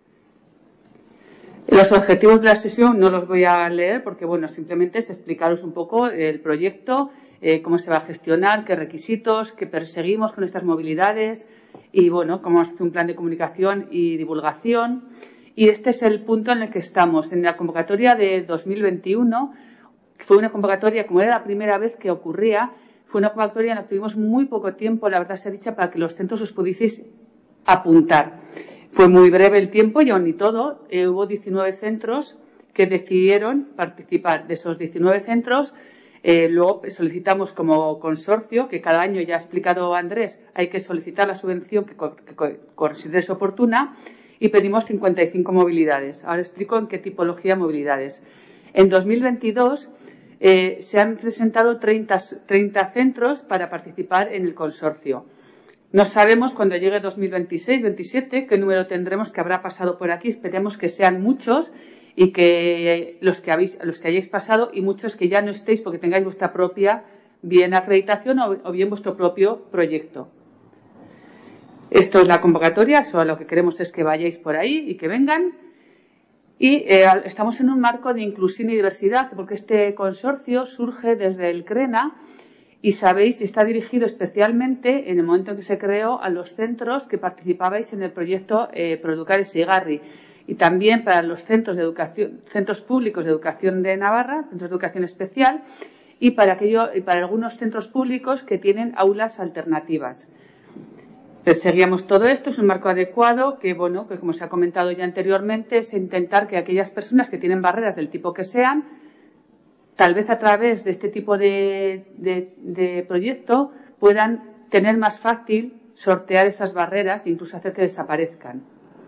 Speaker 1: Los objetivos de la sesión no los voy a leer porque, simplemente es explicaros un poco el proyecto, cómo se va a gestionar, qué requisitos, qué perseguimos con estas movilidades y, cómo hace un plan de comunicación y divulgación. Y este es el punto en el que estamos. En la convocatoria de 2021, fue una convocatoria, como era la primera vez que ocurría, fue una convocatoria en la que tuvimos muy poco tiempo, la verdad sea dicha, para que los centros os pudieseis apuntar. Fue muy breve el tiempo y aún ni todo. Hubo 19 centros que decidieron participar. De esos 19 centros, luego solicitamos como consorcio, que cada año, ya ha explicado Andrés, hay que solicitar la subvención que consideres oportuna, y pedimos 55 movilidades. Ahora explico en qué tipología de movilidades. En 2022 se han presentado 30 centros para participar en el consorcio. No sabemos cuando llegue 2026-27 qué número tendremos, que habrá pasado por aquí. Esperemos que sean muchos y que los que hayáis pasado y muchos que ya no estéis porque tengáis vuestra propia bien acreditación o bien vuestro propio proyecto. Esto es la convocatoria, solo lo que queremos es que vayáis por ahí y que vengan. Y estamos en un marco de inclusión y diversidad porque este consorcio surge desde el CRENA. Y sabéis, está dirigido especialmente, en el momento en que se creó, a los centros que participabais en el proyecto Producares y Garri. Y también para los centros públicos de educación de Navarra, centros de educación especial, y para algunos centros públicos que tienen aulas alternativas. Perseguíamos todo esto, es un marco adecuado que como se ha comentado ya anteriormente, es intentar que aquellas personas que tienen barreras del tipo que sean, tal vez a través de este tipo de proyecto puedan tener más fácil sortear esas barreras e incluso hacer que desaparezcan.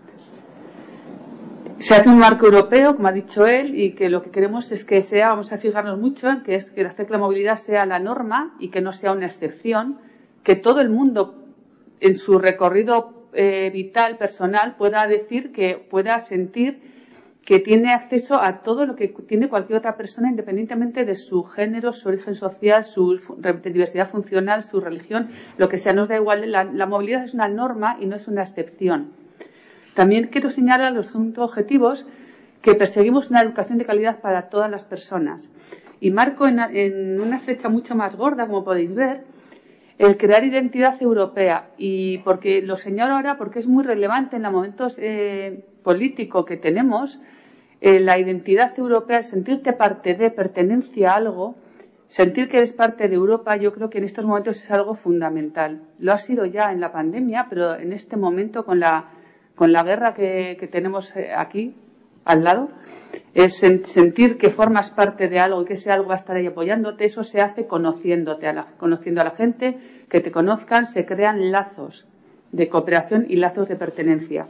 Speaker 1: Se hace un marco europeo, como ha dicho él, y que lo que queremos es que sea, vamos a fijarnos mucho en que es que hacer que la movilidad sea la norma y que no sea una excepción, que todo el mundo en su recorrido vital, personal, pueda decir que pueda sentir que tiene acceso a todo lo que tiene cualquier otra persona, independientemente de su género, su origen social, su diversidad funcional, su religión, lo que sea, nos da igual. La movilidad es una norma y no es una excepción. También quiero señalar los objetivos que perseguimos una educación de calidad para todas las personas. Y marco en una flecha mucho más gorda, como podéis ver, el crear identidad europea. Y porque lo señalo ahora porque es muy relevante en el momento político que tenemos. La identidad europea, el sentirte parte de, pertenencia a algo, sentir que eres parte de Europa, yo creo que en estos momentos es algo fundamental. Lo ha sido ya en la pandemia, pero en este momento con la guerra que tenemos aquí al lado, es sentir que formas parte de algo y que ese algo va a estar ahí apoyándote. Eso se hace conociendo a la gente, que te conozcan, se crean lazos de cooperación y lazos de pertenencia.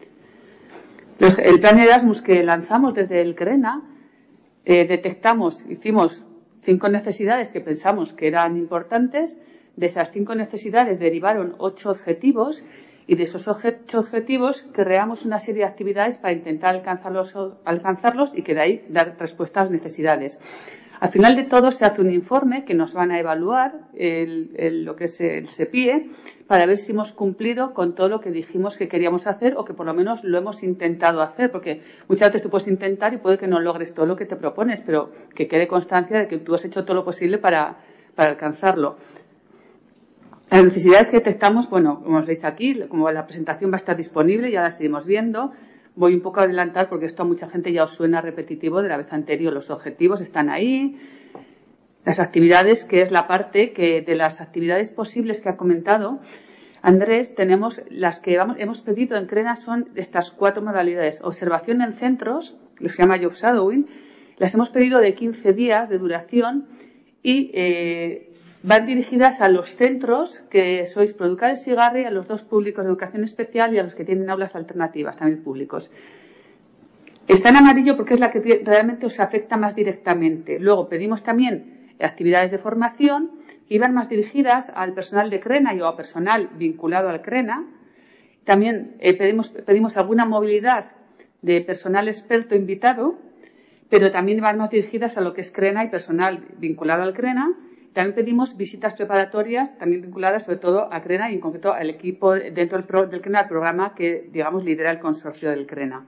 Speaker 1: El plan Erasmus que lanzamos desde el CRENA, hicimos 5 necesidades que pensamos que eran importantes. De esas 5 necesidades derivaron 8 objetivos. Y de esos 8 objetivos creamos una serie de actividades para intentar alcanzarlos y que de ahí dar respuesta a las necesidades. Al final de todo se hace un informe que nos van a evaluar lo que es el SEPIE para ver si hemos cumplido con todo lo que dijimos que queríamos hacer o que por lo menos lo hemos intentado hacer, porque muchas veces tú puedes intentar y puede que no logres todo lo que te propones, pero que quede constancia de que tú has hecho todo lo posible para alcanzarlo. Las necesidades que detectamos, bueno, como os veis aquí, como la presentación va a estar disponible, ya la seguimos viendo. Voy un poco a adelantar porque esto a mucha gente ya os suena repetitivo de la vez anterior. Los objetivos están ahí. Las actividades, que es la parte que de las actividades posibles que ha comentado Andrés, tenemos las que hemos pedido en CRENA son estas 4 modalidades. Observación en centros, que se llama Job Shadowing, las hemos pedido de 15 días de duración y van dirigidas a los centros que sois Producares y Garri, a los 2 públicos de educación especial y a los que tienen aulas alternativas, también públicos. Está en amarillo porque es la que realmente os afecta más directamente. Luego pedimos también actividades de formación que iban más dirigidas al personal de CRENA y o a personal vinculado al CRENA. También pedimos alguna movilidad de personal experto invitado, pero también van más dirigidas a lo que es CRENA y personal vinculado al CRENA. También pedimos visitas preparatorias, también vinculadas sobre todo a CRENA y en concreto al equipo dentro del CRENA, el programa que, digamos, lidera el consorcio del CRENA.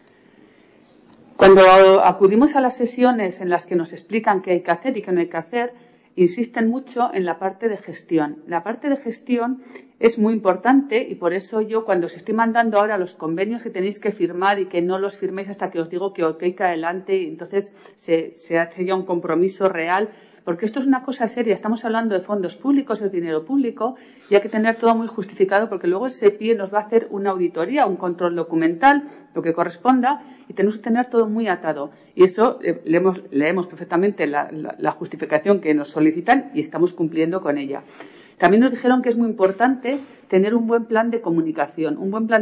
Speaker 1: Cuando acudimos a las sesiones en las que nos explican qué hay que hacer y qué no hay que hacer, insisten mucho en la parte de gestión. La parte de gestión es muy importante y por eso yo cuando os estoy mandando ahora los convenios que tenéis que firmar y que no los firméis hasta que os digo que ok, que adelante, y entonces se hace ya un compromiso real. Porque esto es una cosa seria, estamos hablando de fondos públicos, es dinero público y hay que tener todo muy justificado porque luego el SEPIE nos va a hacer una auditoría, un control documental, lo que corresponda y tenemos que tener todo muy atado. Y eso leemos perfectamente la justificación que nos solicitan y estamos cumpliendo con ella. También nos dijeron que es muy importante tener un buen plan de comunicación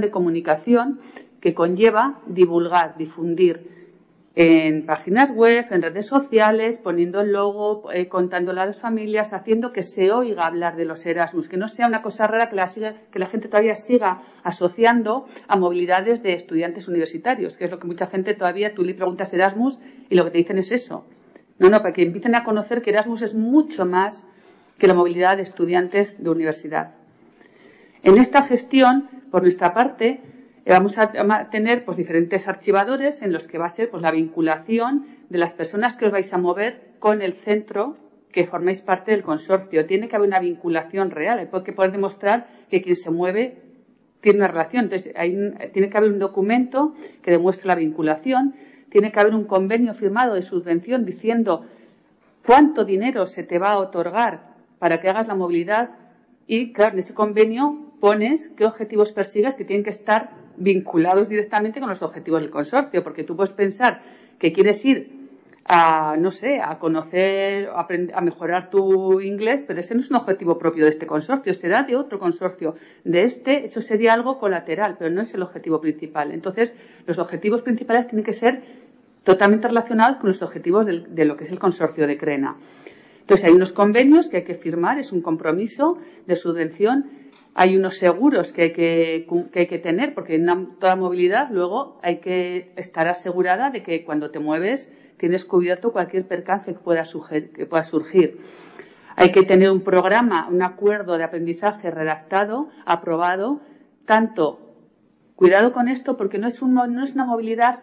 Speaker 1: que conlleva divulgar, difundir en páginas web, en redes sociales, poniendo el logo, contándolo a las familias, haciendo que se oiga hablar de los Erasmus, que no sea una cosa rara que la gente todavía siga asociando a movilidades de estudiantes universitarios, que es lo que mucha gente todavía, tú le preguntas Erasmus y lo que te dicen es eso. No, para que empiecen a conocer que Erasmus es mucho más que la movilidad de estudiantes de universidad. En esta gestión, por nuestra parte, vamos a tener pues diferentes archivadores en los que va a ser pues la vinculación de las personas que os vais a mover con el centro que formáis parte del consorcio. Tiene que haber una vinculación real, hay que poder demostrar que quien se mueve tiene una relación. Entonces, tiene que haber un documento que demuestre la vinculación, tiene que haber un convenio firmado de subvención diciendo cuánto dinero se te va a otorgar para que hagas la movilidad y, claro, en ese convenio pones qué objetivos persigues que tienen que estar vinculados directamente con los objetivos del consorcio, porque tú puedes pensar que quieres ir no sé, a conocer, a mejorar tu inglés, pero ese no es un objetivo propio de este consorcio, será de otro consorcio. De eso sería algo colateral, pero no es el objetivo principal. Entonces, los objetivos principales tienen que ser totalmente relacionados con los objetivos de lo que es el consorcio de CRENA. Entonces, hay unos convenios que hay que firmar, es un compromiso de subvención. Hay unos seguros que hay que tener, porque en toda movilidad luego hay que estar asegurada de que cuando te mueves tienes cubierto cualquier percance que pueda surgir. Hay que tener un programa, un acuerdo de aprendizaje redactado, aprobado, tanto, cuidado con esto, porque no es una movilidad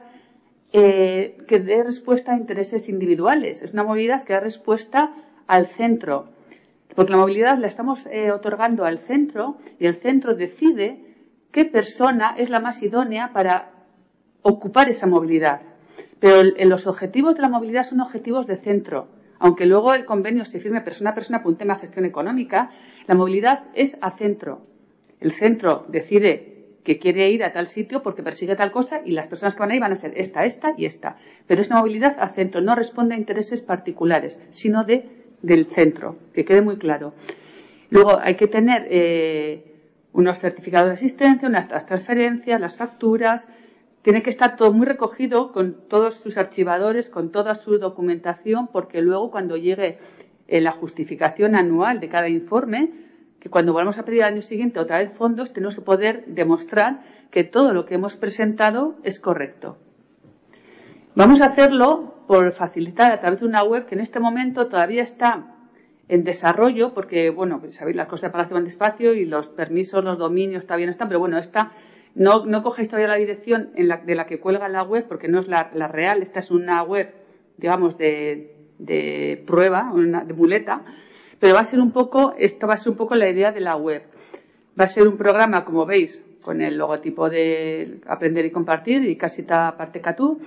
Speaker 1: que dé respuesta a intereses individuales, es una movilidad que da respuesta al centro, porque la movilidad la estamos otorgando al centro y el centro decide qué persona es la más idónea para ocupar esa movilidad. Pero los objetivos de la movilidad son objetivos de centro. Aunque luego el convenio se firme persona a persona por un tema de gestión económica, la movilidad es a centro. El centro decide que quiere ir a tal sitio porque persigue tal cosa y las personas que van ahí van a ser esta y esta. Pero es una movilidad a centro, no responde a intereses particulares, sino del centro, que quede muy claro. Luego hay que tener unos certificados de asistencia, unas transferencias, las facturas. Tiene que estar todo muy recogido con todos sus archivadores, con toda su documentación, porque luego cuando llegue la justificación anual de cada informe, que cuando volvamos a pedir al año siguiente otra vez fondos, tenemos que poder demostrar que todo lo que hemos presentado es correcto. Vamos a hacerlo por facilitar a través de una web que en este momento todavía está en desarrollo, porque, bueno, pues sabéis, las cosas de palacio van despacio y los permisos, los dominios todavía no están, pero bueno, no cogéis todavía la dirección de la que cuelga la web, porque no es la real. Esta es una web, digamos, de prueba, de muleta, pero esto va a ser un poco la idea de la web. Va a ser un programa, como veis, con el logotipo de Aprender y Compartir y Casita Partecatú,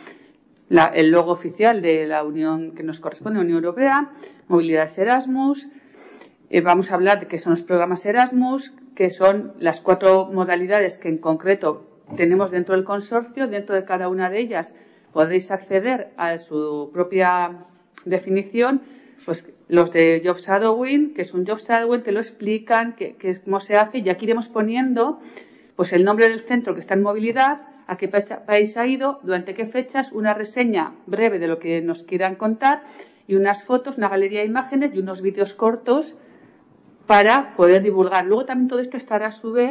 Speaker 1: el logo oficial de la Unión que nos corresponde, la Unión Europea, Movilidades Erasmus. Vamos a hablar de qué son los programas Erasmus, que son las 4 modalidades que en concreto tenemos dentro del consorcio. Dentro de cada una de ellas podéis acceder a su propia definición. Pues los de Job Shadowing, que es un Job Shadowing, te lo explican, cómo se hace, y aquí iremos poniendo pues el nombre del centro que está en movilidad, a qué país ha ido, durante qué fechas, una reseña breve de lo que nos quieran contar y unas fotos, una galería de imágenes y unos vídeos cortos para poder divulgar. Luego también todo esto estará a su vez,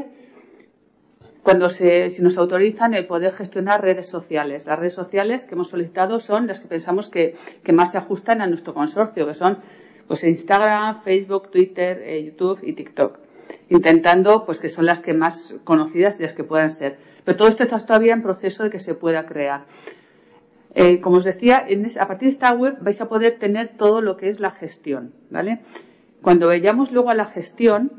Speaker 1: si nos autorizan, el poder gestionar redes sociales. Las redes sociales que hemos solicitado son las que pensamos que más se ajustan a nuestro consorcio, que son pues Instagram, Facebook, Twitter, YouTube y TikTok. Intentando pues que son las que más conocidas y las que puedan ser. Pero todo esto está todavía en proceso de que se pueda crear. Como os decía, a partir de esta web vais a poder tener todo lo que es la gestión, ¿vale? Cuando vayamos luego a la gestión,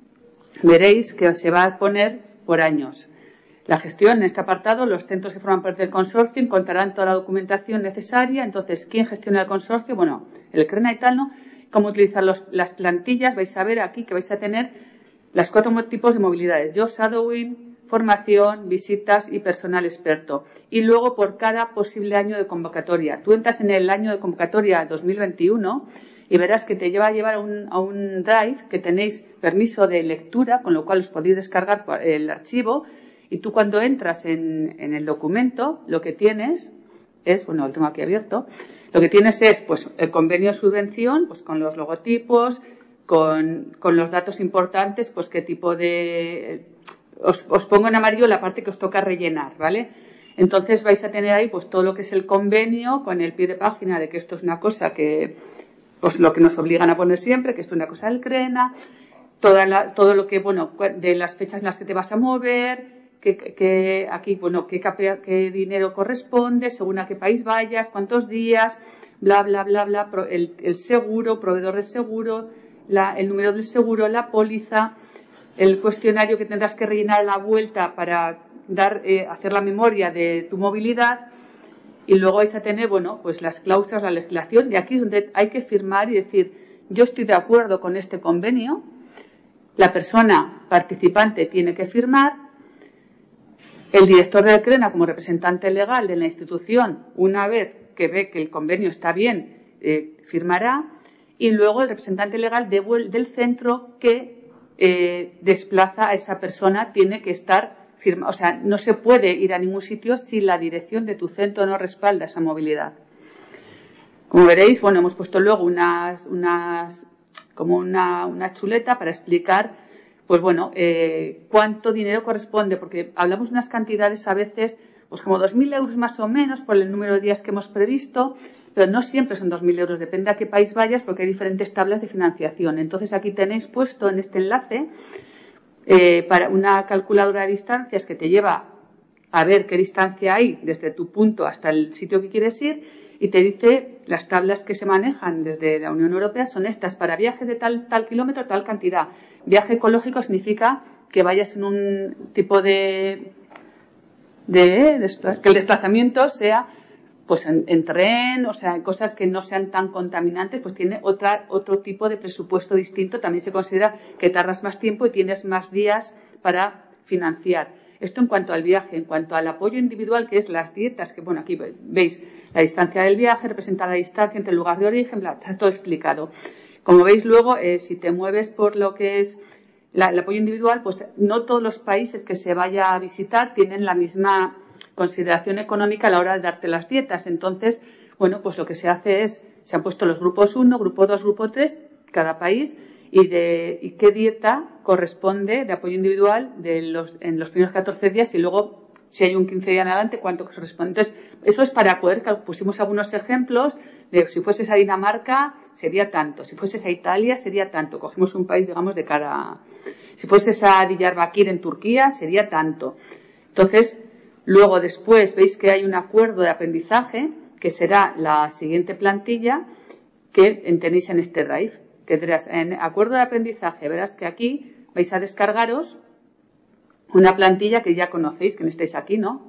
Speaker 1: veréis que se va a poner por años. La gestión, en este apartado, los centros que forman parte del consorcio encontrarán toda la documentación necesaria. Entonces, ¿quién gestiona el consorcio? Bueno, el CRENA y tal, ¿no? Cómo utilizar las plantillas. Vais a ver aquí que vais a tener las 4 tipos de movilidades. Job Shadowing, formación, visitas y personal experto. Y luego por cada posible año de convocatoria. Tú entras en el año de convocatoria 2021 y verás que te lleva a llevar a un drive que tenéis permiso de lectura, con lo cual os podéis descargar el archivo, y tú cuando entras en el documento lo que tienes es, bueno, lo tengo aquí abierto, lo que tienes es pues el convenio de subvención, pues con los logotipos, con los datos importantes, pues qué tipo de... Os pongo en amarillo la parte que os toca rellenar, ¿vale? Entonces vais a tener ahí pues todo lo que es el convenio, con el pie de página de que esto es una cosa que... pues lo que nos obligan a poner siempre, que esto es una cosa del CRENA, todo lo que, bueno, de las fechas en las que te vas a mover, que aquí, bueno, qué dinero corresponde, según a qué país vayas, cuántos días, bla, bla, bla, bla, el seguro, proveedor de seguro, el número del seguro, la póliza, el cuestionario que tendrás que rellenar a la vuelta para hacer la memoria de tu movilidad. Y luego vais a tener, bueno, pues las cláusulas, la legislación, y aquí es donde hay que firmar y decir, yo estoy de acuerdo con este convenio, la persona participante tiene que firmar, el director del CRENA como representante legal de la institución, una vez que ve que el convenio está bien, firmará, y luego el representante legal del centro que desplaza a esa persona tiene que estar firmado. O sea, no se puede ir a ningún sitio si la dirección de tu centro no respalda esa movilidad. Como veréis, bueno, hemos puesto luego una chuleta para explicar, pues bueno, cuánto dinero corresponde, porque hablamos de unas cantidades a veces, pues como 2.000 euros más o menos por el número de días que hemos previsto, pero no siempre son 2.000 euros, depende a qué país vayas, porque hay diferentes tablas de financiación. Entonces aquí tenéis puesto en este enlace para una calculadora de distancias que te lleva a ver qué distancia hay desde tu punto hasta el sitio que quieres ir, y te dice las tablas que se manejan desde la Unión Europea son estas: para viajes de tal kilómetro, tal cantidad. Viaje ecológico significa que vayas en un tipo que el desplazamiento sea pues en tren, o sea, en cosas que no sean tan contaminantes, pues tiene otro tipo de presupuesto distinto. También se considera que tardas más tiempo y tienes más días para financiar. Esto en cuanto al viaje. En cuanto al apoyo individual, que es las dietas, que bueno, aquí veis la distancia del viaje, representa la distancia entre el lugar de origen, está todo explicado. Como veis luego, si te mueves por lo que es el apoyo individual, pues no todos los países que se vaya a visitar tienen la misma consideración económica a la hora de darte las dietas. Entonces, bueno, pues lo que se hace es, se han puesto los grupos 1, grupo 2, grupo 3, cada país, y qué dieta corresponde de apoyo individual en los primeros 14 días, y luego, si hay un 15 días en adelante, cuánto corresponde. Entonces, eso es para poder, pusimos algunos ejemplos de si fueses a Dinamarca sería tanto, si fueses a Italia sería tanto, cogimos un país, digamos, de cada. Si fueses a Diyarbakir en Turquía sería tanto. Entonces, luego después veis que hay un acuerdo de aprendizaje, que será la siguiente plantilla que tenéis en este drive. Tendrás en acuerdo de aprendizaje, verás que aquí vais a descargaros una plantilla que ya conocéis, que no estáis aquí, ¿no?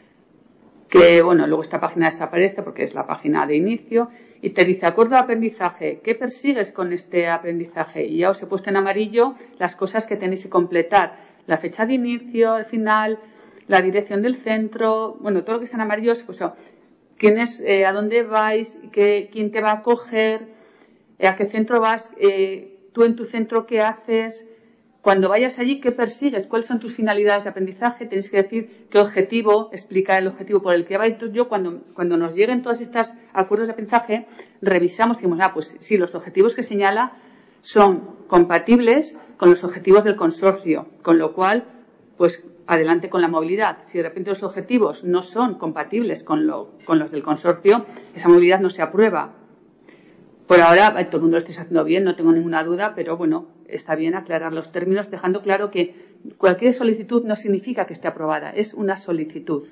Speaker 1: Que, bueno, luego esta página desaparece porque es la página de inicio, y te dice acuerdo de aprendizaje, ¿qué persigues con este aprendizaje? Y ya os he puesto en amarillo las cosas que tenéis que completar: la fecha de inicio, el final, la dirección del centro, bueno, todo lo que está en amarillo es pues, a dónde vais, quién te va a acoger, a qué centro vas, tú en tu centro qué haces, cuando vayas allí qué persigues, cuáles son tus finalidades de aprendizaje, tenéis que decir qué objetivo, explicar el objetivo por el que vais. Entonces yo cuando nos lleguen todos estos acuerdos de aprendizaje, revisamos y decimos, pues sí, los objetivos que señala son compatibles con los objetivos del consorcio, con lo cual, pues adelante con la movilidad. Si de repente los objetivos no son compatibles con los del consorcio, esa movilidad no se aprueba. Por ahora todo el mundo lo estáis haciendo bien, no tengo ninguna duda, pero bueno, está bien aclarar los términos, dejando claro que cualquier solicitud no significa que esté aprobada, es una solicitud.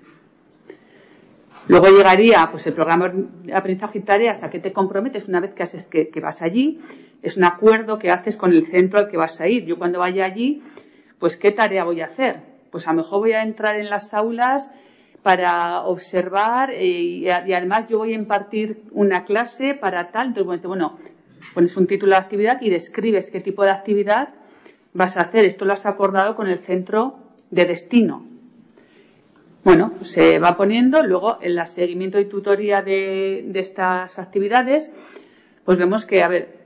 Speaker 1: Luego llegaría pues el programa de aprendizaje y tareas. ¿A qué te comprometes una vez que vas allí? Es un acuerdo que haces con el centro al que vas a ir. Yo cuando vaya allí, pues ¿qué tarea voy a hacer? Pues a lo mejor voy a entrar en las aulas para observar y además yo voy a impartir una clase para tal. Entonces, bueno, pones un título de actividad y describes qué tipo de actividad vas a hacer. Esto lo has acordado con el centro de destino. Bueno, se va poniendo. Luego, en el seguimiento y tutoría de estas actividades, pues vemos que,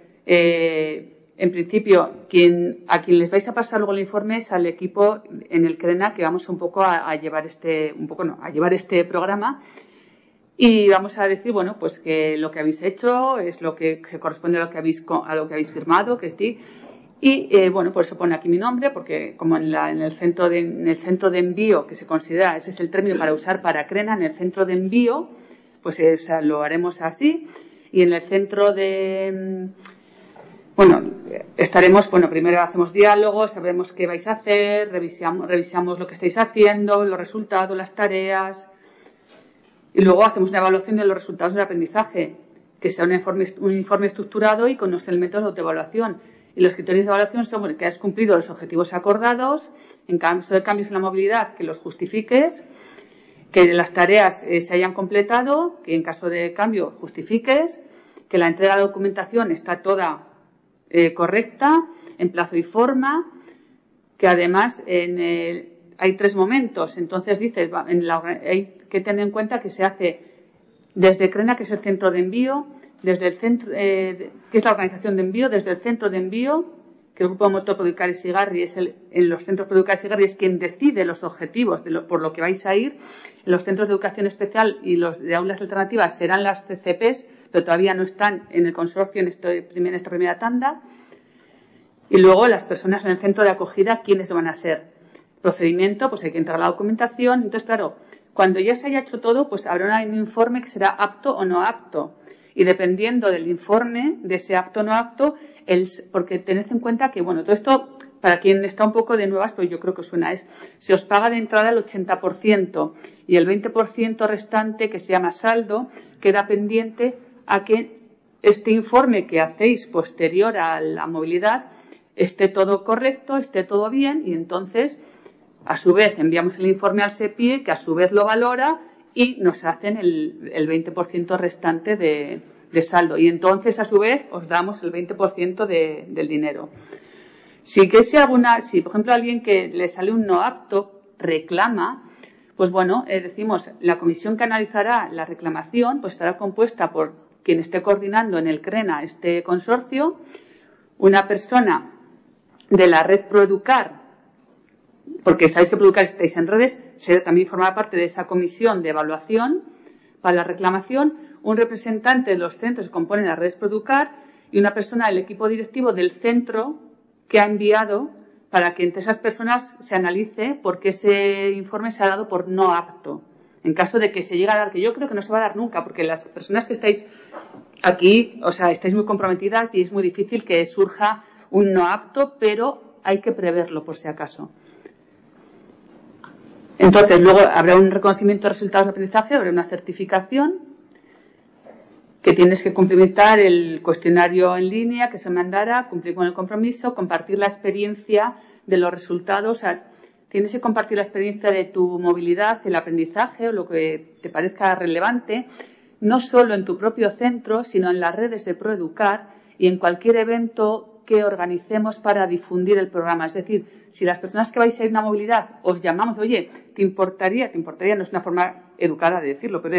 Speaker 1: en principio, a quien les vais a pasar luego el informe es al equipo en el CRENA, que vamos un poco a llevar este programa. Y vamos a decir, bueno, pues que lo que habéis hecho es lo que se corresponde a lo que habéis firmado, que sí. Y bueno, por eso pone aquí mi nombre, porque como en el centro de envío, que se considera, ese es el término para usar para CRENA, en el centro de envío, pues lo haremos así. Y en el centro de, estaremos, primero hacemos diálogos, sabemos qué vais a hacer, revisamos lo que estáis haciendo, los resultados, las tareas. Y luego hacemos una evaluación de los resultados del aprendizaje, que sea un informe estructurado y con los elementos de evaluación. Y los criterios de evaluación son que has cumplido los objetivos acordados, en caso de cambios en la movilidad, que los justifiques, que las tareas se hayan completado, que en caso de cambio justifiques, que la entrega de documentación está toda correcta, en plazo y forma, que además hay 3 momentos. Entonces dices, hay que tener en cuenta que se hace desde CRENA, que es el centro de envío, desde el centro, que es la organización de envío, desde el centro de envío, que el Grupo Motor Producar y Sigarri en los centros Producar y Sigarri es quien decide los objetivos por lo que vais a ir. Los centros de educación especial y los de aulas alternativas serán las CCPs, pero todavía no están en el consorcio en esta primera tanda. Y luego las personas en el centro de acogida, ¿quiénes van a ser? Procedimiento, pues hay que entregar la documentación. Entonces, claro, cuando ya se haya hecho todo, pues habrá un informe que será apto o no apto. Y dependiendo del informe, de ese apto o no apto, porque tened en cuenta que, bueno, todo esto, para quien está un poco de nuevas, pues yo creo que suena, se os paga de entrada el 80% y el 20% restante, que se llama saldo, queda pendiente a que este informe que hacéis posterior a la movilidad esté todo correcto, esté todo bien, y entonces, a su vez, enviamos el informe al SEPIE, que a su vez lo valora y nos hacen el 20% restante de saldo. Y entonces, a su vez, os damos el 20% del dinero. Si, por ejemplo, alguien que le sale un no apto reclama, pues bueno, decimos, la comisión que analizará la reclamación pues estará compuesta por quien esté coordinando en el CRENA este consorcio, una persona de la red Producar, porque sabéis que Producar estáis en redes, también formará parte de esa comisión de evaluación para la reclamación, un representante de los centros que componen las redes Producar y una persona del equipo directivo del centro que ha enviado, para que entre esas personas se analice por qué ese informe se ha dado por no apto. En caso de que se llegue a dar, que yo creo que no se va a dar nunca, porque las personas que estáis aquí, o sea, estáis muy comprometidas y es muy difícil que surja un no apto, pero hay que preverlo por si acaso. Entonces, luego habrá un reconocimiento de resultados de aprendizaje, habrá una certificación, que tienes que cumplimentar el cuestionario en línea que se mandará, cumplir con el compromiso, compartir la experiencia de los resultados. O sea, tienes que compartir la experiencia de tu movilidad, el aprendizaje o lo que te parezca relevante, no solo en tu propio centro, sino en las redes de Proeducar y en cualquier evento que organicemos para difundir el programa. Es decir, si las personas que vais a ir a una movilidad os llamamos, oye, ¿te importaría? No es una forma educada de decirlo, pero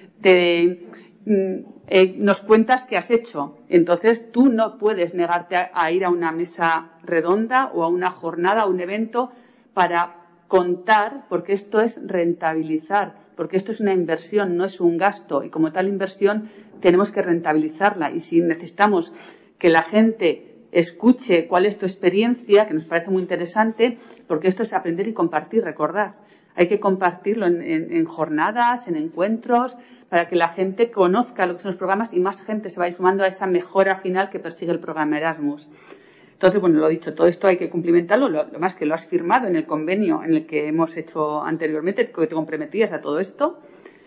Speaker 1: nos cuentas qué has hecho. Entonces tú no puedes negarte a ir a una mesa redonda o a una jornada, a un evento para contar, porque esto es rentabilizar, porque esto es una inversión, no es un gasto, y como tal inversión tenemos que rentabilizarla. Y si necesitamos que la gente escuche cuál es tu experiencia, que nos parece muy interesante, porque esto es aprender y compartir, recordad. Hay que compartirlo en jornadas, en encuentros, para que la gente conozca lo que son los programas y más gente se vaya sumando a esa mejora final que persigue el programa Erasmus. Entonces, bueno, lo dicho, todo esto hay que cumplimentarlo, lo más que lo has firmado en el convenio en el que hemos hecho anteriormente, que te comprometías a todo esto.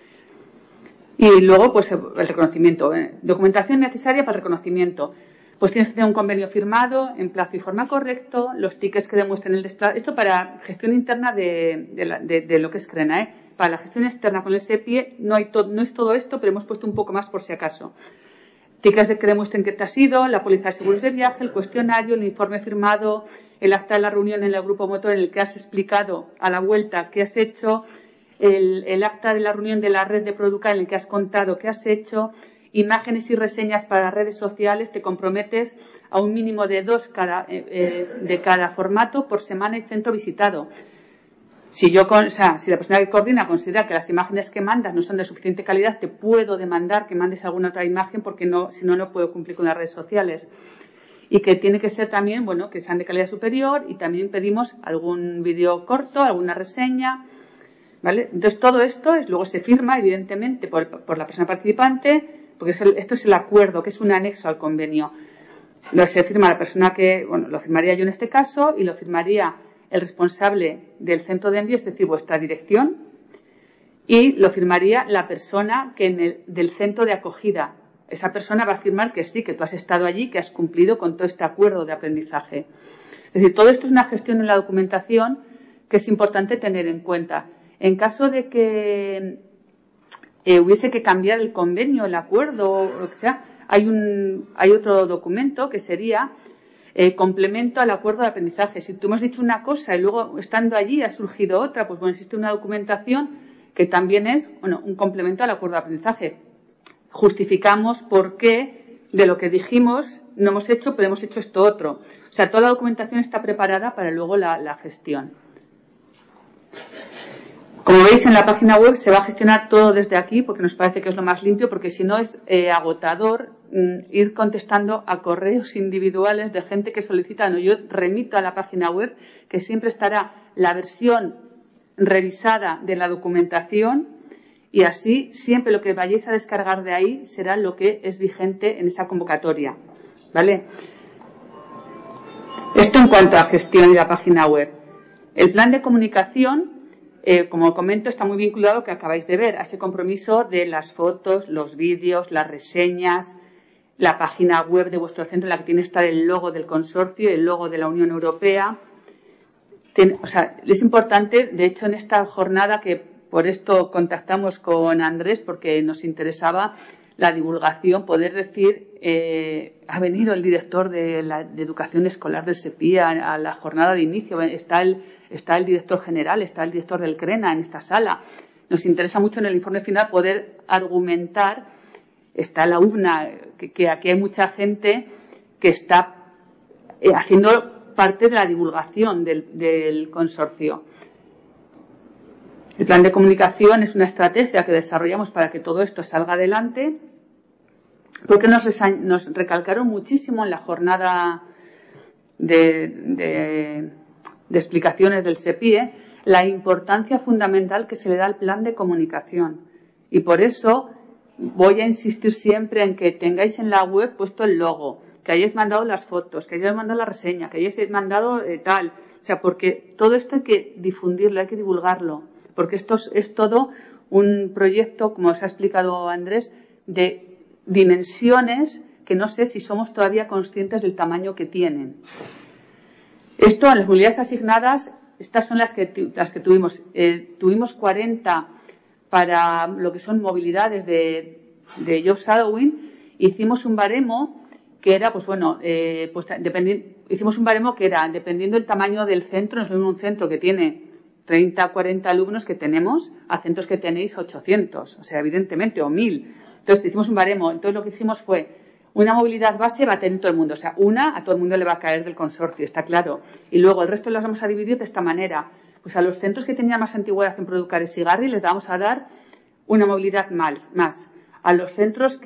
Speaker 1: Y luego, pues, el reconocimiento. Documentación necesaria para el reconocimiento. Pues tienes que tener un convenio firmado en plazo y forma correcto, los tickets que demuestren el desplazamiento. Esto para gestión interna de lo que es CRENA, Para la gestión externa con el SEPIE no es todo esto, pero hemos puesto un poco más por si acaso. Tickets que demuestren que te has ido, la póliza de seguros de viaje, el cuestionario, el informe firmado, el acta de la reunión en el grupo motor en el que has explicado a la vuelta qué has hecho, el acta de la reunión de la red de Producar en el que has contado qué has hecho, imágenes y reseñas para redes sociales, te comprometes a un mínimo de 2 de cada formato por semana y centro visitado. Si la persona que coordina considera que las imágenes que mandas no son de suficiente calidad, te puedo demandar que mandes alguna otra imagen porque si no puedo cumplir con las redes sociales. Y que tiene que ser también, bueno, que sean de calidad superior, y también pedimos algún vídeo corto, alguna reseña, ¿vale? Entonces todo esto luego se firma, evidentemente, por la persona participante, porque esto es el acuerdo, que es un anexo al convenio. Se firma la persona lo firmaría yo en este caso, y lo firmaría el responsable del centro de envío, es decir, vuestra dirección, y lo firmaría la persona del centro de acogida. Esa persona va a afirmar que sí, que tú has estado allí, que has cumplido con todo este acuerdo de aprendizaje. Es decir, todo esto es una gestión en la documentación que es importante tener en cuenta. En caso de que hubiese que cambiar el convenio, el acuerdo o lo que sea, hay otro documento que sería complemento al acuerdo de aprendizaje. Si tú me has dicho una cosa y luego estando allí ha surgido otra, pues bueno, existe una documentación que también es un complemento al acuerdo de aprendizaje. justificamos por qué de lo que dijimos no hemos hecho, pero hemos hecho esto otro. O sea, toda la documentación está preparada para luego la gestión. Como veis, en la página web se va a gestionar todo desde aquí porque nos parece que es lo más limpio, porque si no es agotador ir contestando a correos individuales de gente que solicita. No, yo remito a la página web, que siempre estará la versión revisada de la documentación, y así siempre lo que vayáis a descargar de ahí será lo que es vigente en esa convocatoria. ¿Vale? Esto en cuanto a gestión de la página web. El plan de comunicación, como comento, está muy vinculado a lo que acabáis de ver, a ese compromiso de las fotos, los vídeos, las reseñas, la página web de vuestro centro en la que tiene que estar el logo del consorcio, el logo de la Unión Europea. O sea, es importante, de hecho, en esta jornada, que por esto contactamos con Andrés, porque nos interesaba la divulgación, poder decir, ha venido el director de educación escolar del SEPI a la jornada de inicio, está el director general, está el director del CRENA en esta sala. Nos interesa mucho en el informe final poder argumentar, está la UBNA, que aquí hay mucha gente que está haciendo parte de la divulgación del consorcio. El plan de comunicación es una estrategia que desarrollamos para que todo esto salga adelante, porque nos recalcaron muchísimo en la jornada de explicaciones del SEPIE la importancia fundamental que se le da al plan de comunicación. Y por eso voy a insistir siempre en que tengáis en la web puesto el logo, que hayáis mandado las fotos, que hayáis mandado la reseña, que hayáis mandado tal. O sea, porque todo esto hay que difundirlo, hay que divulgarlo. Porque esto es todo un proyecto, como os ha explicado Andrés, de dimensiones que no sé si somos todavía conscientes del tamaño que tienen. Esto, en las movilidades asignadas, estas son las que tuvimos. Tuvimos 40 para lo que son movilidades de job shadowing. Hicimos un baremo que era, hicimos un baremo que era, dependiendo del tamaño del centro, no es un centro que tiene 30, 40 alumnos que tenemos, a centros que tenéis 800, o sea, evidentemente, o 1000. Entonces, hicimos un baremo. Entonces, lo que hicimos fue, una movilidad base va a tener todo el mundo. O sea, a todo el mundo le va a caer del consorcio, está claro. Y luego, el resto las vamos a dividir de esta manera. Pues a los centros que tenían más antigüedad en Producares y Garri les vamos a dar una movilidad más. A los centros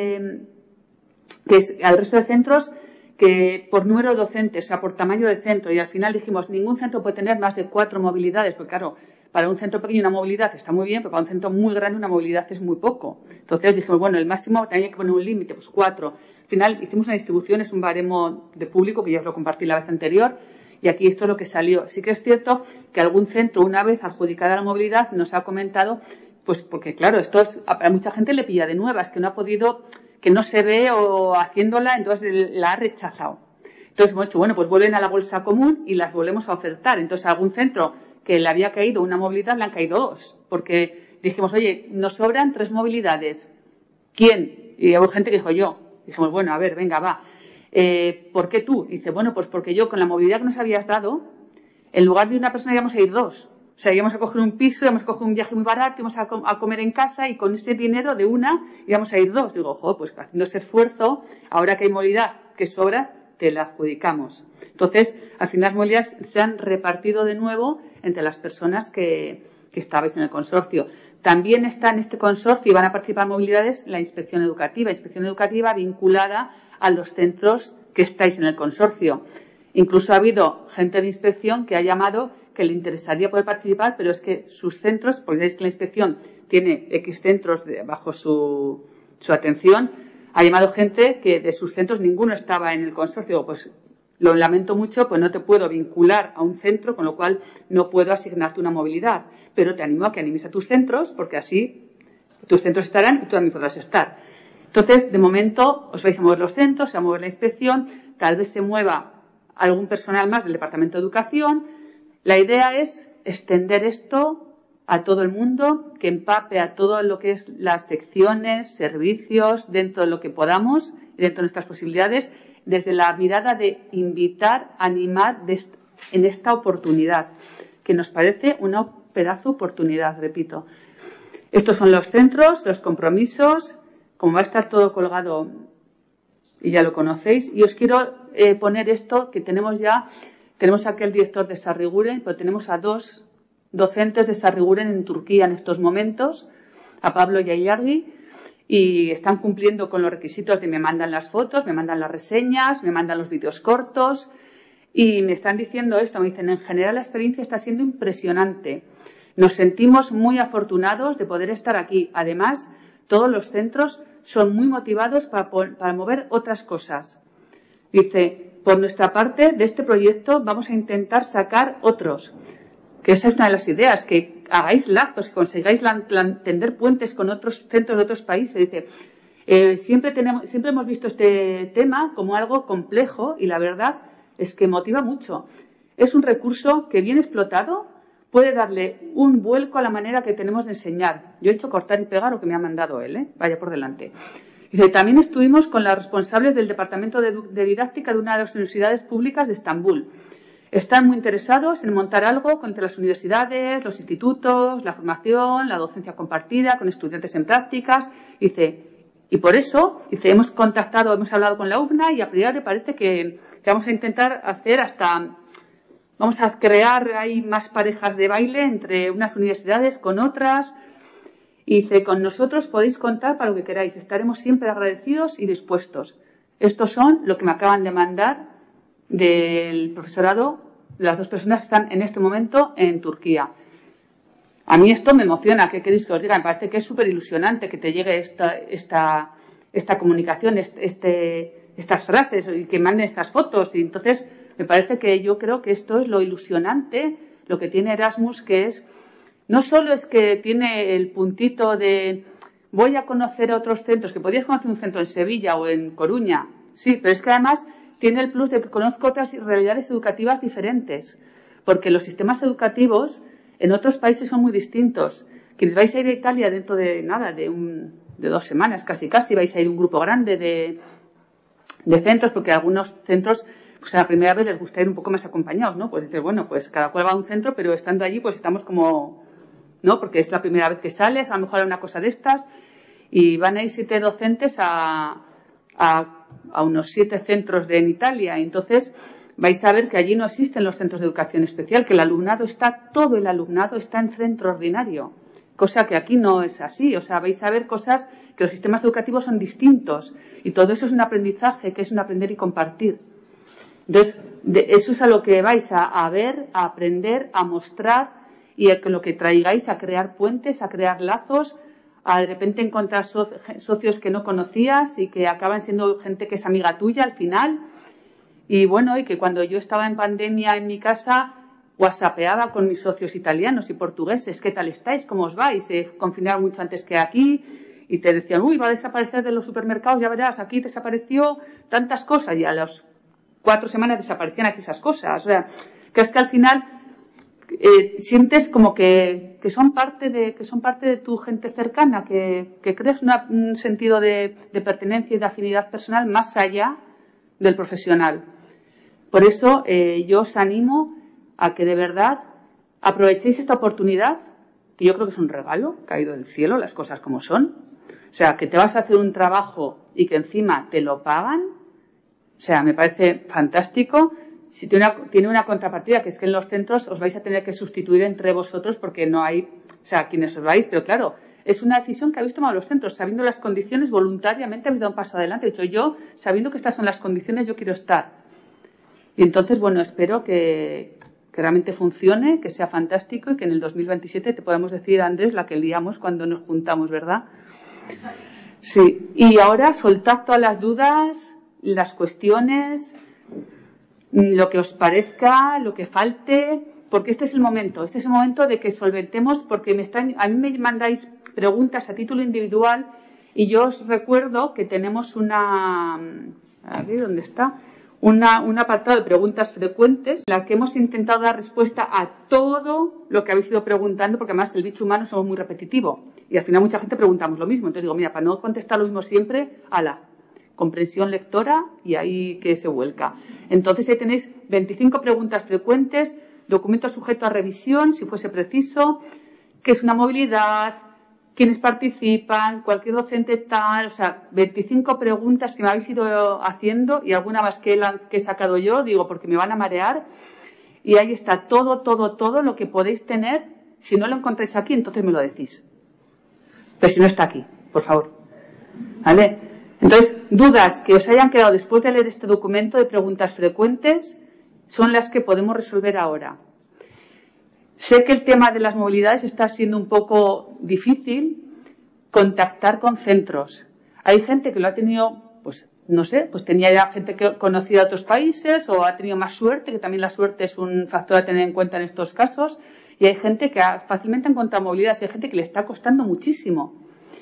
Speaker 1: al resto de centros que por número de docentes, o sea, por tamaño de centro, y al final dijimos, ningún centro puede tener más de 4 movilidades, porque claro, para un centro pequeño una movilidad está muy bien, pero para un centro muy grande una movilidad es muy poco. Entonces dijimos, bueno, el máximo tenía que poner un límite, pues 4. Al final hicimos una distribución, es un baremo de público, que ya os lo compartí la vez anterior, y aquí esto es lo que salió. Sí que es cierto que algún centro, una vez adjudicada la movilidad, nos ha comentado, pues porque claro, a mucha gente le pilla de nuevas, que no ha podido, que no se ve o haciéndola, entonces la ha rechazado. Entonces hemos dicho, bueno, pues vuelven a la bolsa común y las volvemos a ofertar. Entonces a algún centro que le había caído una movilidad, le han caído 2, porque dijimos, oye, nos sobran 3 movilidades. ¿Quién? Y hubo gente que dijo yo. Dijimos, bueno, a ver, venga, va. ¿Por qué tú? Dice, bueno, pues porque yo con la movilidad que nos habías dado, en lugar de una persona íbamos a ir 2. O sea, íbamos a coger un piso, íbamos a coger un viaje muy barato, íbamos a comer en casa, y con ese dinero de una íbamos a ir 2. Digo, pues haciendo ese esfuerzo, ahora que hay movilidad que sobra, te la adjudicamos. Entonces, al final las movilidades se han repartido de nuevo entre las personas que estabais en el consorcio. También está en este consorcio y van a participar movilidades la inspección educativa vinculada a los centros que estáis en el consorcio. Incluso ha habido gente de inspección que ha llamado que le interesaría poder participar, pero es que sus centros, porque veis que la inspección tiene X centros bajo su atención, ha llamado gente que de sus centros ninguno estaba en el consorcio. Pues lo lamento mucho, pues no te puedo vincular a un centro, con lo cual no puedo asignarte una movilidad. Pero te animo a que animes a tus centros, porque así tus centros estarán y tú también podrás estar. Entonces, de momento, os vais a mover los centros, se va a mover la inspección, tal vez se mueva algún personal más del Departamento de Educación. La idea es extender esto a todo el mundo, que empape a todo lo que es las secciones, servicios, dentro de lo que podamos, dentro de nuestras posibilidades, desde la mirada de invitar, animar en esta oportunidad, que nos parece una pedazo oportunidad, repito. Estos son los centros, los compromisos. como va a estar todo colgado y ya lo conocéis, y os quiero poner esto que tenemos aquí al director de Sarriguren, pero tenemos a 2 docentes de Sarriguren en Turquía en estos momentos, a Pablo y a Ilargi, y están cumpliendo con los requisitos de me mandan las fotos, me mandan las reseñas, me mandan los vídeos cortos, y me están diciendo esto, me dicen, en general la experiencia está siendo impresionante. Nos sentimos muy afortunados de poder estar aquí. Además, todos los centros son muy motivados para mover otras cosas. Dice, por nuestra parte, de este proyecto vamos a intentar sacar otros. Que esa es una de las ideas, que hagáis lazos, que consigáis tender puentes con otros centros de otros países. Dice, siempre hemos visto este tema como algo complejo y la verdad es que motiva mucho. Es un recurso que bien explotado puede darle un vuelco a la manera que tenemos de enseñar. Yo he hecho cortar y pegar lo que me ha mandado él, vaya por delante. Dice, también estuvimos con las responsables del Departamento de Didáctica de una de las universidades públicas de Estambul. Están muy interesados en montar algo entre las universidades, los institutos, la formación, la docencia compartida, con estudiantes en prácticas. Dice, y por eso, dice, hemos hablado con la UBNA y a priori parece que vamos a intentar vamos a crear ahí más parejas de baile entre unas universidades con otras. Y dice, con nosotros podéis contar para lo que queráis. Estaremos siempre agradecidos y dispuestos. Estos son lo que me acaban de mandar del profesorado de las 2 personas que están en este momento en Turquía. A mí esto me emociona. ¿Qué queréis que os diga? Me parece que es súper ilusionante que te llegue esta comunicación, estas frases y que manden estas fotos. Y entonces me parece que yo creo que esto es lo ilusionante, lo que tiene Erasmus, que es no solo es que tiene el puntito de voy a conocer otros centros, que podías conocer un centro en Sevilla o en Coruña, sí, pero es que además tiene el plus de que conozco otras realidades educativas diferentes, porque los sistemas educativos en otros países son muy distintos. Quienes vais a ir a Italia dentro de nada, de 2 semanas casi, vais a ir un grupo grande de centros, porque algunos centros, pues a la primera vez les gusta ir un poco más acompañados, ¿no? Pues dices, bueno, pues cada cual va a un centro, pero estando allí pues estamos como, ¿no? Porque es la primera vez que sales, a lo mejor hay una cosa de estas, y van a ir 7 docentes a unos 7 centros en Italia. Entonces vais a ver que allí no existen los centros de educación especial, que todo el alumnado está en centro ordinario, cosa que aquí no es así. O sea, vais a ver cosas que los sistemas educativos son distintos y todo eso es un aprendizaje, que es un aprender y compartir. Entonces, eso es a lo que vais a ver, a aprender, a mostrar y a lo que traigáis a crear puentes, a crear lazos, a de repente encontrar socios que no conocías y que acaban siendo gente que es amiga tuya al final. Y bueno, y que cuando yo estaba en pandemia en mi casa, whatsappeaba con mis socios italianos y portugueses. ¿Qué tal estáis? ¿Cómo os vais? Se confinaron mucho antes que aquí y te decían, uy, va a desaparecer de los supermercados, ya verás, aquí desapareció tantas cosas y a las 4 semanas desaparecían aquí esas cosas. O sea, que es que al final sientes como que son parte de tu gente cercana, que creas un sentido de pertenencia y de afinidad personal más allá del profesional. Por eso yo os animo a que de verdad aprovechéis esta oportunidad, que yo creo que es un regalo caído del cielo, las cosas como son. O sea, que te vas a hacer un trabajo y que encima te lo pagan. O sea, me parece fantástico. Si tiene una contrapartida, que es que en los centros os vais a tener que sustituir entre vosotros porque no hay, o sea, quienes os vais, pero claro, es una decisión que habéis tomado los centros, sabiendo las condiciones, voluntariamente habéis dado un paso adelante. De hecho, yo, sabiendo que estas son las condiciones, yo quiero estar. Y entonces, bueno, espero que realmente funcione, que sea fantástico y que en el 2027 te podamos decir, Andrés, la que liamos cuando nos juntamos, ¿verdad? Sí. Y ahora soltad todas las dudas, las cuestiones, lo que os parezca, lo que falte, porque este es el momento de que solventemos, porque a mí me mandáis preguntas a título individual y yo os recuerdo que tenemos un apartado de preguntas frecuentes en la que hemos intentado dar respuesta a todo lo que habéis ido preguntando, porque además el bicho humano somos muy repetitivo y al final mucha gente preguntamos lo mismo. Entonces digo, mira, para no contestar lo mismo siempre, comprensión lectora y ahí que se vuelca. Entonces ahí tenéis 25 preguntas frecuentes, documento sujeto a revisión si fuese preciso, qué es una movilidad, quiénes participan, cualquier docente tal, o sea, 25 preguntas que me habéis ido haciendo y alguna más que he sacado yo, digo, porque me van a marear. Y ahí está todo lo que podéis tener. Si no lo encontráis aquí, entonces me lo decís. Pero si no está aquí, por favor. ¿Vale? Entonces, dudas que os hayan quedado después de leer este documento de preguntas frecuentes son las que podemos resolver ahora. Sé que el tema de las movilidades está siendo un poco difícil contactar con centros. Hay gente que lo ha tenido, pues no sé, pues tenía ya gente que conocía de otros países o ha tenido más suerte, que también la suerte es un factor a tener en cuenta en estos casos. Y hay gente que fácilmente ha encontrado movilidades y hay gente que le está costando muchísimo.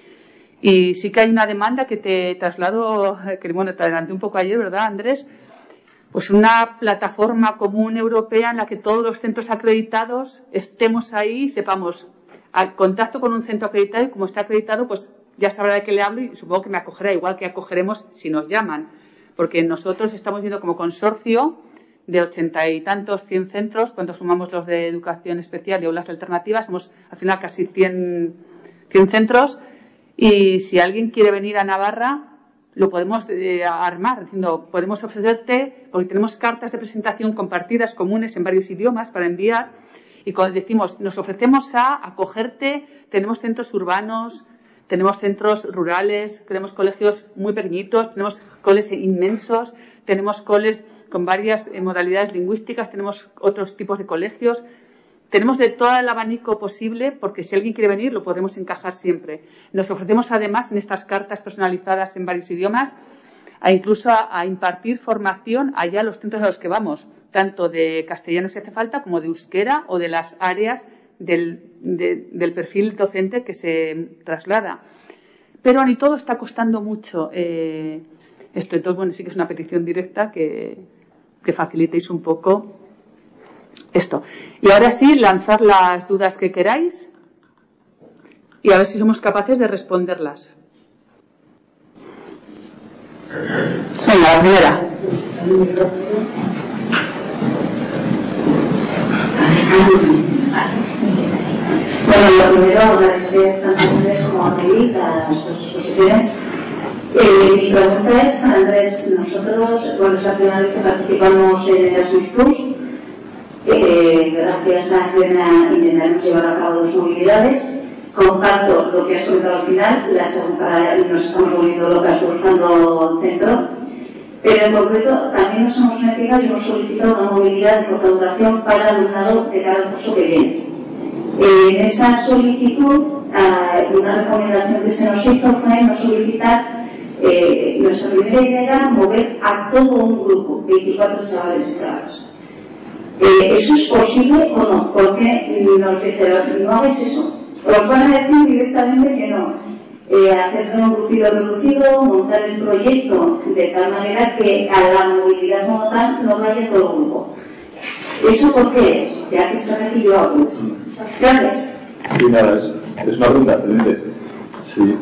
Speaker 1: Y sí que hay una demanda que te traslado, que bueno, te adelanté un poco ayer, ¿verdad, Andrés? Pues una plataforma común europea en la que todos los centros acreditados estemos ahí y sepamos, al contacto con un centro acreditado, y como está acreditado, pues ya sabrá de qué le hablo y supongo que me acogerá, igual que acogeremos si nos llaman. Porque nosotros estamos yendo como consorcio de 80 y tantos, 100 centros, cuando sumamos los de educación especial y aulas alternativas, somos al final casi 100 centros. Y si alguien quiere venir a Navarra, lo podemos armar, diciendo, podemos ofrecerte, porque tenemos cartas de presentación compartidas comunes en varios idiomas para enviar, y cuando decimos, nos ofrecemos a acogerte, tenemos centros urbanos, tenemos centros rurales, tenemos colegios muy pequeñitos, tenemos coles inmensos, tenemos coles con varias modalidades lingüísticas, tenemos otros tipos de colegios. Tenemos de todo el abanico posible, porque si alguien quiere venir lo podremos encajar siempre. Nos ofrecemos además en estas cartas personalizadas en varios idiomas incluso a impartir formación allá a los centros a los que vamos, tanto de castellano si hace falta como de euskera o de las áreas del perfil docente que se traslada. Pero ni todo está costando mucho esto. Entonces, bueno, sí que es una petición directa que facilitéis un poco esto. Y ahora sí, lanzar las dudas que queráis y a ver si somos capaces de responderlas. Venga, la primera.
Speaker 3: Bueno, lo primero, agradecer tanto a Andrés como a Meli las exposiciones. Mi pregunta es para Andrés. Nosotros, bueno, es la primera vez que participamos en Erasmus Plus. Gracias a Helena intentaremos llevar a cabo 2 movilidades. Comparto lo que has comentado al final, nos estamos volviendo locas buscando centro, pero en concreto también nos hemos metido y hemos solicitado una movilidad de corta duración para el alumnado de cada curso que viene. En esa solicitud, una recomendación que se nos hizo fue no solicitar, nuestra primera idea era mover a todo un grupo, 24 chavales y chavalas. ¿Eso es posible o no? Porque nos dijeron, no hagáis eso. Os van a decir directamente que no. Hacer un grupito reducido, montar el proyecto de tal manera que a la movilidad como tal no vaya todo el grupo. ¿Eso por qué es? Ya que estás aquí yo hablo. Gracias.
Speaker 2: Sí, nada, es una pregunta excelente. Sí.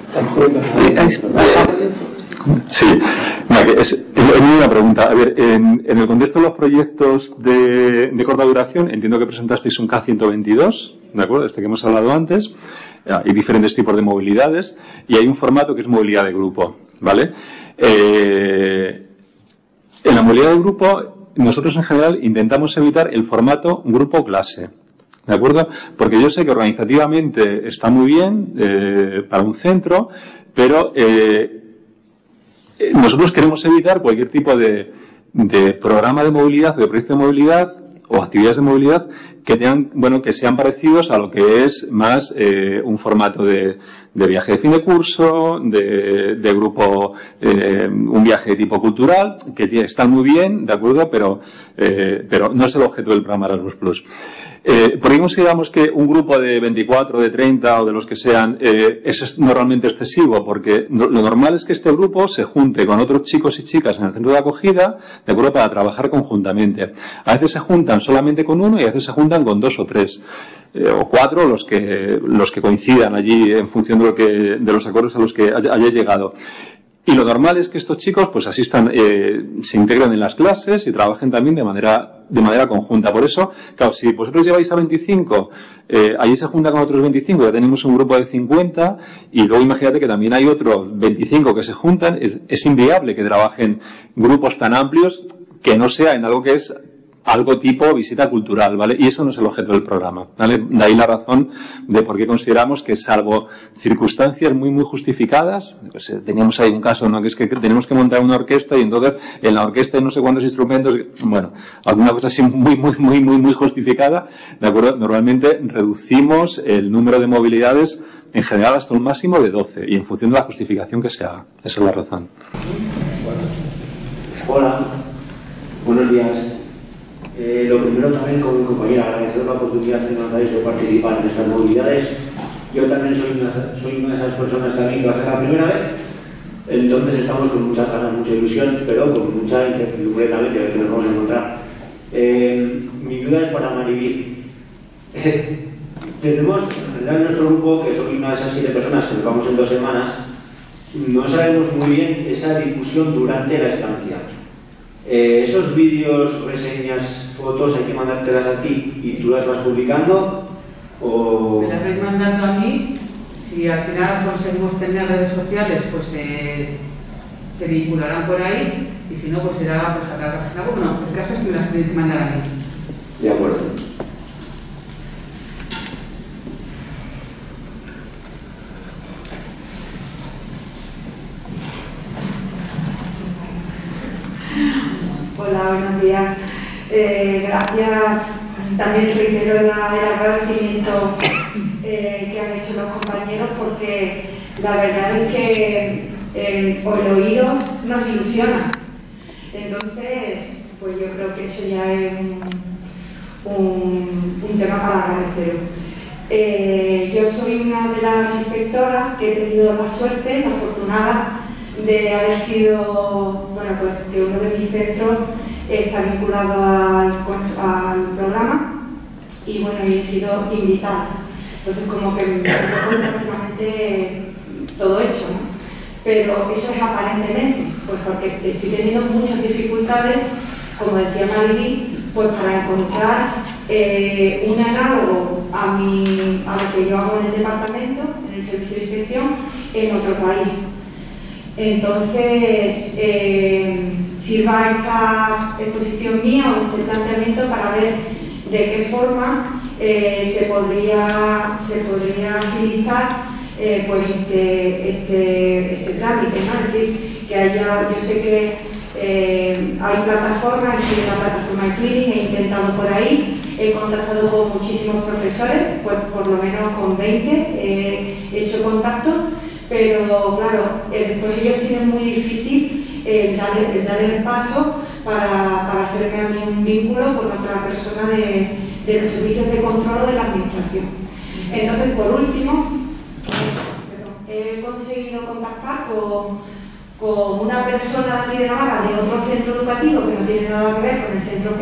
Speaker 2: Sí, es una pregunta. A ver, en el contexto de los proyectos de corta duración, entiendo que presentasteis un K122, ¿de acuerdo? Este que hemos hablado antes. Hay diferentes tipos de movilidades y hay un formato que es movilidad de grupo, ¿vale? En la movilidad de grupo, nosotros en general intentamos evitar el formato grupo-clase, ¿de acuerdo? Porque yo sé que organizativamente está muy bien para un centro, pero nosotros queremos evitar cualquier tipo de programa de movilidad, de proyecto de movilidad o actividades de movilidad que tengan, bueno, que sean parecidos a lo que es más un formato de viaje de fin de curso, de grupo, un viaje de tipo cultural, que están muy bien, ¿de acuerdo? Pero no es el objeto del programa Erasmus Plus. ¿Por qué consideramos que un grupo de 24, de 30 o de los que sean es normalmente excesivo? Porque lo normal es que este grupo se junte con otros chicos y chicas en el centro de acogida, ¿de acuerdo?, para trabajar conjuntamente. A veces se juntan solamente con uno y a veces se juntan con 2 o 3 o 4 los que coincidan allí en función de los acuerdos a los que hayáis llegado. Y lo normal es que estos chicos pues asistan, se integren en las clases y trabajen también de manera manera conjunta. Por eso, claro, si vosotros lleváis a 25, allí se juntan con otros 25, ya tenemos un grupo de 50, y luego imagínate que también hay otros 25 que se juntan, es inviable que trabajen grupos tan amplios que no sea en algo que es algo tipo visita cultural, ¿vale? Y eso no es el objeto del programa, ¿vale? De ahí la razón de por qué consideramos que, salvo circunstancias muy, muy justificadas, pues, teníamos ahí un caso, ¿no? Que es que tenemos que montar una orquesta y entonces en la orquesta hay no sé cuántos instrumentos, bueno, alguna cosa así muy justificada, ¿de acuerdo? Normalmente reducimos el número de movilidades en general hasta un máximo de 12 y en función de la justificación que se haga. Esa es la razón.
Speaker 4: Hola, buenos días. Lo primero también, con mi compañera, agradecer la oportunidad que nos dais de participar en estas movilidades. Yo también soy una de esas personas también que va a ser la primera vez, entonces estamos con muchas ganas, mucha ilusión, pero con mucha incertidumbre también de ver qué nos vamos a encontrar. Mi duda es para Maribí. Tenemos, en general, en nuestro grupo, que soy una de esas 7 personas que nos vamos en 2 semanas, no sabemos muy bien esa difusión durante la estancia. Esos vídeos, reseñas, fotos, hay que mandártelas a ti y tú las vas publicando, o...
Speaker 1: Me las vais mandando a mí. Si al final conseguimos tener redes sociales, pues se vincularán por ahí, y si no, pues será pues, a la página web. Bueno, el caso es que me las podéis mandar a mí.
Speaker 4: De acuerdo.
Speaker 5: Hola, buenos días. Gracias. También reitero el agradecimiento que han hecho los compañeros, porque la verdad es que por oídos nos ilusiona. Entonces, pues yo creo que eso ya es un tema para agradecer. Yo soy una de las inspectoras que he tenido la suerte, la afortunada, de haber sido, bueno, pues que uno de mis centros está vinculado al programa, y bueno, y he sido invitada. Entonces, como que me tengo prácticamente todo hecho, ¿no? Pero eso es aparentemente, pues porque estoy teniendo muchas dificultades, como decía Maribí, pues para encontrar un análogo a lo que yo hago en el departamento, en el servicio de inspección, en otro país. Entonces, sirva esta exposición mía o este planteamiento para ver de qué forma se podría agilizar pues este trámite, ¿no? Es decir, que haya, yo sé que hay plataformas, estoy en la plataforma de Clearing, he intentado por ahí, he contactado con muchísimos profesores, pues por lo menos con 20 he hecho contactos. Pero claro, después ellos tienen muy difícil dar el paso para hacerme a mí un vínculo con otra persona de los servicios de control de la administración. Entonces, por último, he conseguido contactar con una persona de aquí de Navarra, de otro centro educativo que no tiene nada que ver con el centro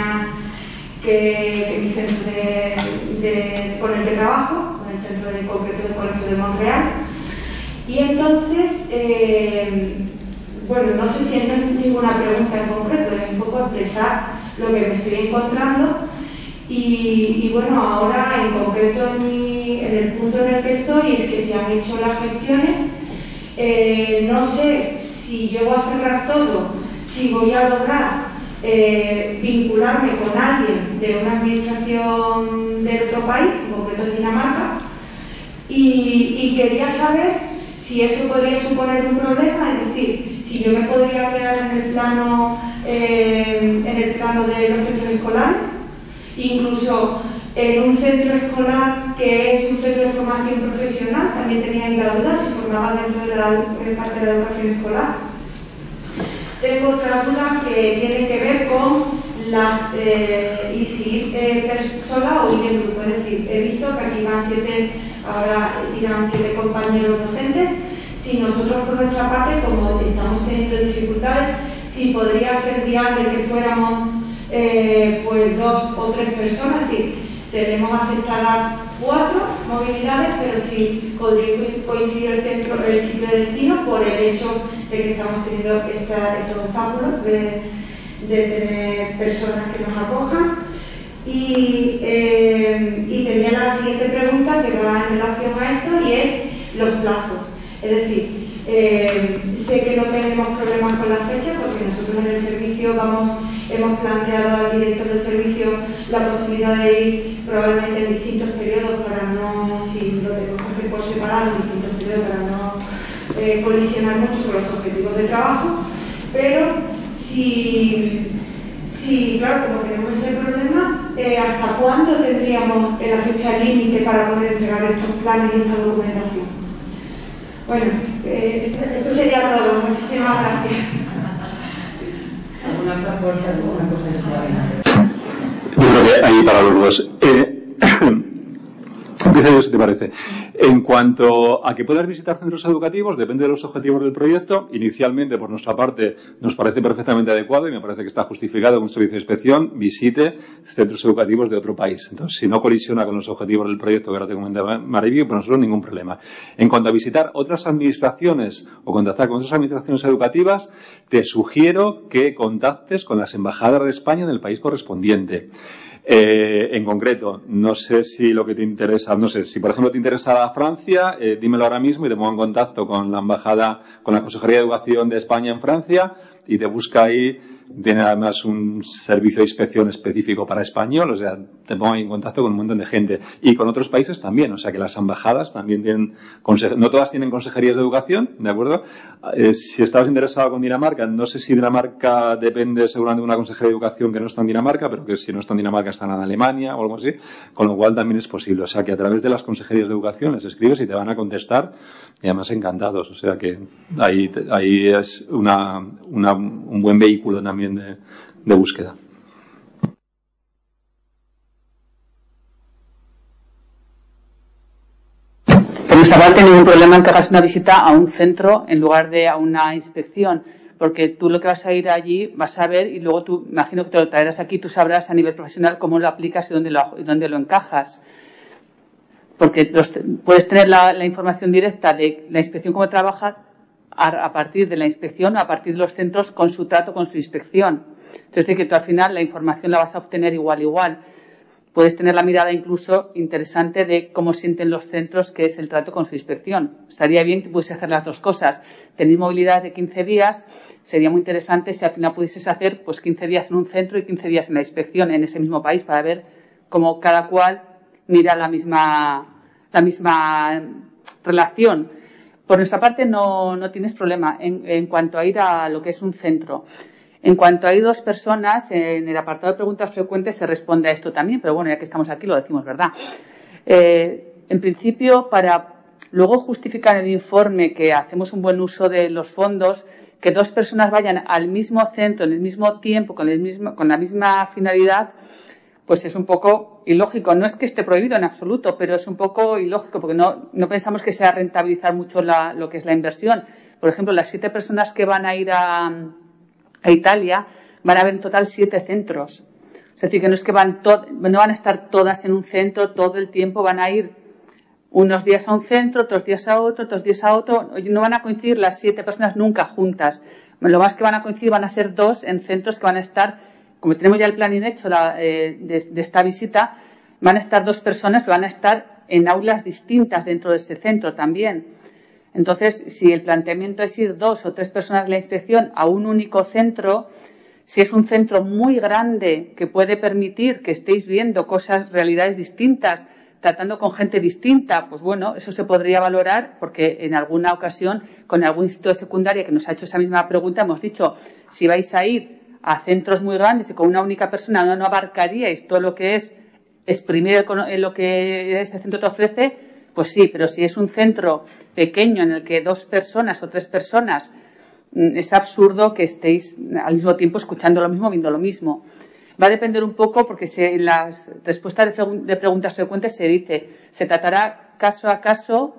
Speaker 5: que mi centro con el que trabajo, con el centro de concreto del Colegio de Montreal. Y entonces, bueno, no sé si no es ninguna pregunta en concreto, es un poco expresar lo que me estoy encontrando. Y bueno, ahora en concreto en el punto en el que estoy es que se han hecho las gestiones. No sé si yo voy a cerrar todo, si voy a lograr vincularme con alguien de una administración de otro país, en concreto de Dinamarca, y quería saber si eso podría suponer un problema, es decir, si yo me podría quedar en el plano de los centros escolares, incluso en un centro escolar que es un centro de formación profesional, también tenía ahí la duda si formaba dentro de parte de la educación escolar. Tengo otra duda que tiene que ver con y si ir sola o ir en grupo, es decir, he visto que aquí van 7, ahora irán 7 compañeros docentes. Si nosotros por nuestra parte, como estamos teniendo dificultades, si podría ser viable que fuéramos pues 2 o 3 personas, es decir, tenemos aceptadas 4 movilidades, pero si podría coincidir el sitio de destino por el hecho de que estamos teniendo estos obstáculos tener personas que nos acojan. Y tenía la siguiente pregunta que va en relación a esto, y es los plazos. Es decir, sé que no tenemos problemas con las fechas, porque nosotros en el servicio hemos planteado al director del servicio la posibilidad de ir probablemente en distintos periodos para no, si lo tenemos que hacer por separado, en distintos periodos para no colisionar mucho con los objetivos de trabajo, pero si claro, como tenemos ese problema, ¿hasta cuándo tendríamos la fecha límite para poder entregar estos planes y esta documentación? Bueno, esto sería todo. Muchísimas gracias.
Speaker 3: ¿Alguna otra fuerza, alguna cosa que pueda hacer?
Speaker 2: Yo creo que ahí para los dos. Empieza yo, si te parece. En cuanto a que puedas visitar centros educativos, depende de los objetivos del proyecto. Inicialmente, por nuestra parte, nos parece perfectamente adecuado y me parece que está justificado que un servicio de inspección visite centros educativos de otro país. Entonces, si no colisiona con los objetivos del proyecto que ahora te comentaba Mariby, por nosotros ningún problema. En cuanto a visitar otras administraciones o contactar con otras administraciones educativas, te sugiero que contactes con las embajadas de España en el país correspondiente. En concreto, no sé si lo que te interesa, no sé, si por ejemplo te interesa Francia, dímelo ahora mismo y te pongo en contacto con la embajada, con la Consejería de Educación de España en Francia y te busca ahí. Tiene además un servicio de inspección específico para español, o sea, te pongo en contacto con un montón de gente. Y con otros países también, o sea que las embajadas también tienen, no todas tienen consejerías de educación, ¿de acuerdo? Si estabas interesado con Dinamarca, no sé si Dinamarca depende seguramente de una consejería de educación que no está en Dinamarca, pero que si no está en Dinamarca está en Alemania o algo así, con lo cual también es posible. O sea que a través de las consejerías de educación les escribes y te van a contestar, y además encantados. O sea que ahí es un buen vehículo también de búsqueda.
Speaker 1: Por nuestra parte, ningún problema en que hagas una visita a un centro en lugar de a una inspección, porque tú lo que vas a ir allí vas a ver y luego tú, imagino que te lo traerás aquí, tú sabrás a nivel profesional cómo lo aplicas y dónde lo encajas. Porque puedes tener la información directa de la inspección, cómo trabaja, a partir de la inspección o a partir de los centros con su trato, con su inspección. Entonces, que tú al final la información la vas a obtener igual. Puedes tener la mirada incluso interesante de cómo sienten los centros, que es el trato con su inspección. Estaría bien que pudieses hacer las dos cosas. Tener movilidad de 15 días, sería muy interesante si al final pudieses hacer pues 15 días en un centro y 15 días en la inspección en ese mismo país para ver cómo cada cual mira la misma relación. Por nuestra parte no tienes problema en cuanto a ir a lo que es un centro. En cuanto a ir dos personas, en el apartado de preguntas frecuentes se responde a esto también, pero bueno, ya que estamos aquí lo decimos, ¿verdad? En principio, para luego justificar el informe que hacemos un buen uso de los fondos, que dos personas vayan al mismo centro en el mismo tiempo, con la misma finalidad, pues es un poco ilógico. No es que esté prohibido en absoluto, pero es un poco ilógico porque no pensamos que sea rentabilizar mucho lo que es la inversión. Por ejemplo, las 7 personas que van a ir a Italia van a haber en total 7 centros. Es decir, que no es que no van a estar todas en un centro todo el tiempo, van a ir unos días a un centro, otros días a otro, otros días a otro. No van a coincidir las 7 personas nunca juntas. Lo más que van a coincidir van a ser 2 en centros que van a estar. Como tenemos ya el planning hecho de esta visita, van a estar 2 personas que van a estar en aulas distintas dentro de ese centro también. Entonces, si el planteamiento es ir 2 o 3 personas de la inspección a un único centro, si es un centro muy grande que puede permitir que estéis viendo realidades distintas, tratando con gente distinta, pues bueno, eso se podría valorar porque en alguna ocasión con algún instituto de secundaria que nos ha hecho esa misma pregunta hemos dicho, si vais a ir a centros muy grandes y con una única persona no abarcaríais todo lo que es exprimir lo que ese centro te ofrece, pues sí, pero si es un centro pequeño en el que 2 personas o 3 personas, es absurdo que estéis al mismo tiempo escuchando lo mismo, viendo lo mismo. Va a depender un poco porque en las respuestas de preguntas frecuentes se dice, se tratará caso a caso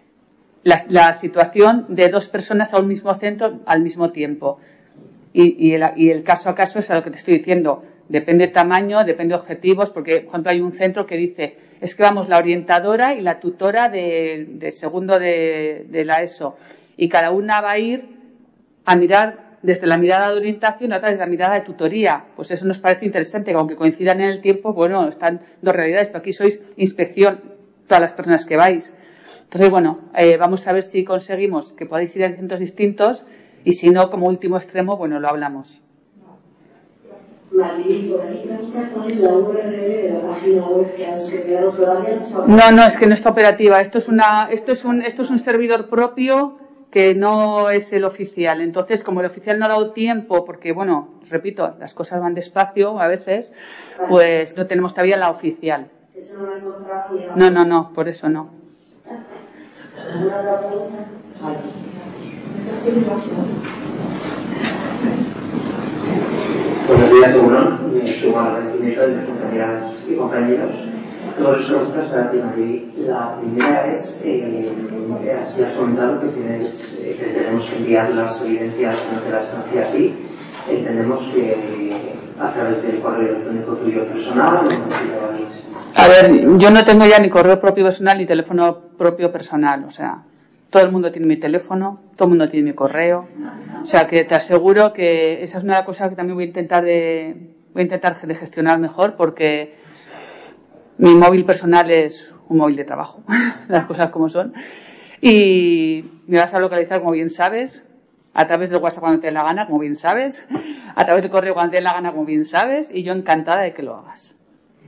Speaker 1: la situación de 2 personas a un mismo centro al mismo tiempo. Y el caso a caso es a lo que te estoy diciendo. Depende de tamaño, depende de objetivos, porque, por ejemplo, hay un centro que dice, es que vamos la orientadora y la tutora de segundo de la ESO, y cada una va a ir a mirar desde la mirada de orientación y otra desde la mirada de tutoría. Pues eso nos parece interesante, que aunque coincidan en el tiempo, bueno, están dos realidades, pero aquí sois inspección, todas las personas que vais. Entonces, bueno, vamos a ver si conseguimos que podáis ir en centros distintos y si no, como último extremo, bueno, lo hablamos.
Speaker 3: Marlene, por aquí pregunta cuál es la URL de la página web que has creado todavía.
Speaker 1: No, es que no está operativa. Esto es un servidor propio que no es el oficial. Entonces, como el oficial no ha dado tiempo, porque, bueno, repito, las cosas van despacio a veces, pues no tenemos todavía la oficial.
Speaker 3: ¿Eso no lo he encontrado?
Speaker 1: No, por eso no.
Speaker 3: ¿Alguna otra pregunta? Vale.
Speaker 6: Buenos días, Segurón. Me sumo al agradecimiento de mis compañeras y compañeros. Dos preguntas para ti, María. La primera es, así has comentado que tenemos que enviar las evidencias durante la estancia aquí. Entendemos que a través del correo electrónico tuyo personal,
Speaker 1: A ver, yo no tengo ya ni correo propio personal ni teléfono propio personal, o sea, todo el mundo tiene mi teléfono, todo el mundo tiene mi correo, o sea, que te aseguro que esa es una cosa que también voy a intentar de gestionar mejor, porque mi móvil personal es un móvil de trabajo, las cosas como son, y me vas a localizar, como bien sabes, a través del WhatsApp cuando te dé la gana, como bien sabes, a través del correo cuando te dé la gana, como bien sabes, y yo encantada de que lo hagas.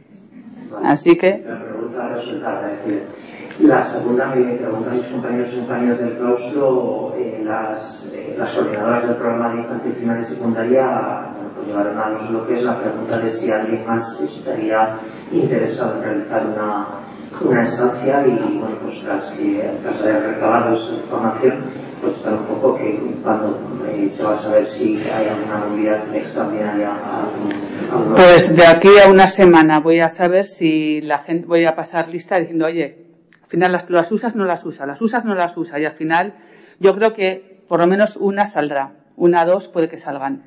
Speaker 1: Así que...
Speaker 6: La pregunta resulta decir. La segunda me preguntan mis compañeros y compañeras del claustro, las coordinadoras del programa de infantil primaria y secundaria, bueno, pues llevaron a los bloques la pregunta de si alguien más estaría interesado en realizar una estancia y, bueno, pues tras haber recabado esa información, pues está un poco que cuando se va a saber si hay alguna movilidad extraordinaria
Speaker 1: Pues de aquí a una semana voy a saber si la gente, voy a pasar lista diciendo, oye, al final las usas, no las usa, las usas, no las usa, y al final yo creo que por lo menos una saldrá, una, dos puede que salgan.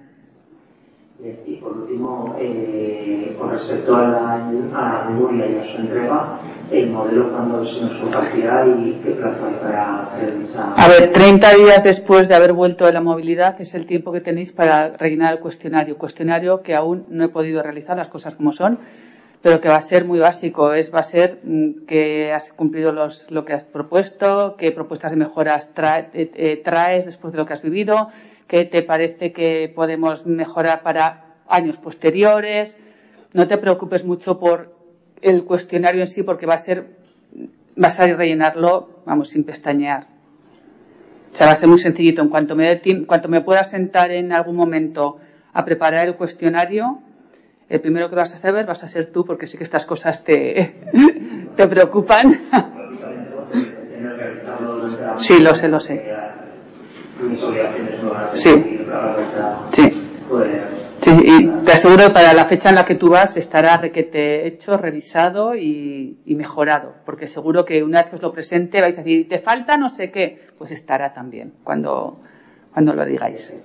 Speaker 6: Y por último, con respecto a la memoria y a su entrega, el modelo cuándo se nos compartirá y qué plazo hay para realizar.
Speaker 1: A ver, 30 días después de haber vuelto de la movilidad es el tiempo que tenéis para rellenar el cuestionario que aún no he podido realizar, las cosas como son, pero que va a ser muy básico. Va a ser que has cumplido lo que has propuesto, qué propuestas de mejoras traes después de lo que has vivido, qué te parece que podemos mejorar para años posteriores. No te preocupes mucho por el cuestionario en sí, porque vas a rellenarlo, vamos, sin pestañear. O sea, va a ser muy sencillito. En cuanto me pueda sentar en algún momento a preparar el cuestionario, el primero que vas a saber vas a ser tú, porque sí que estas cosas te preocupan. Sí, lo sé. Sí, y te aseguro que para la fecha en la que tú vas estará requete hecho, revisado y mejorado, porque seguro que una vez que os lo presente vais a decir, ¿te falta no sé qué? Pues estará también cuando lo digáis.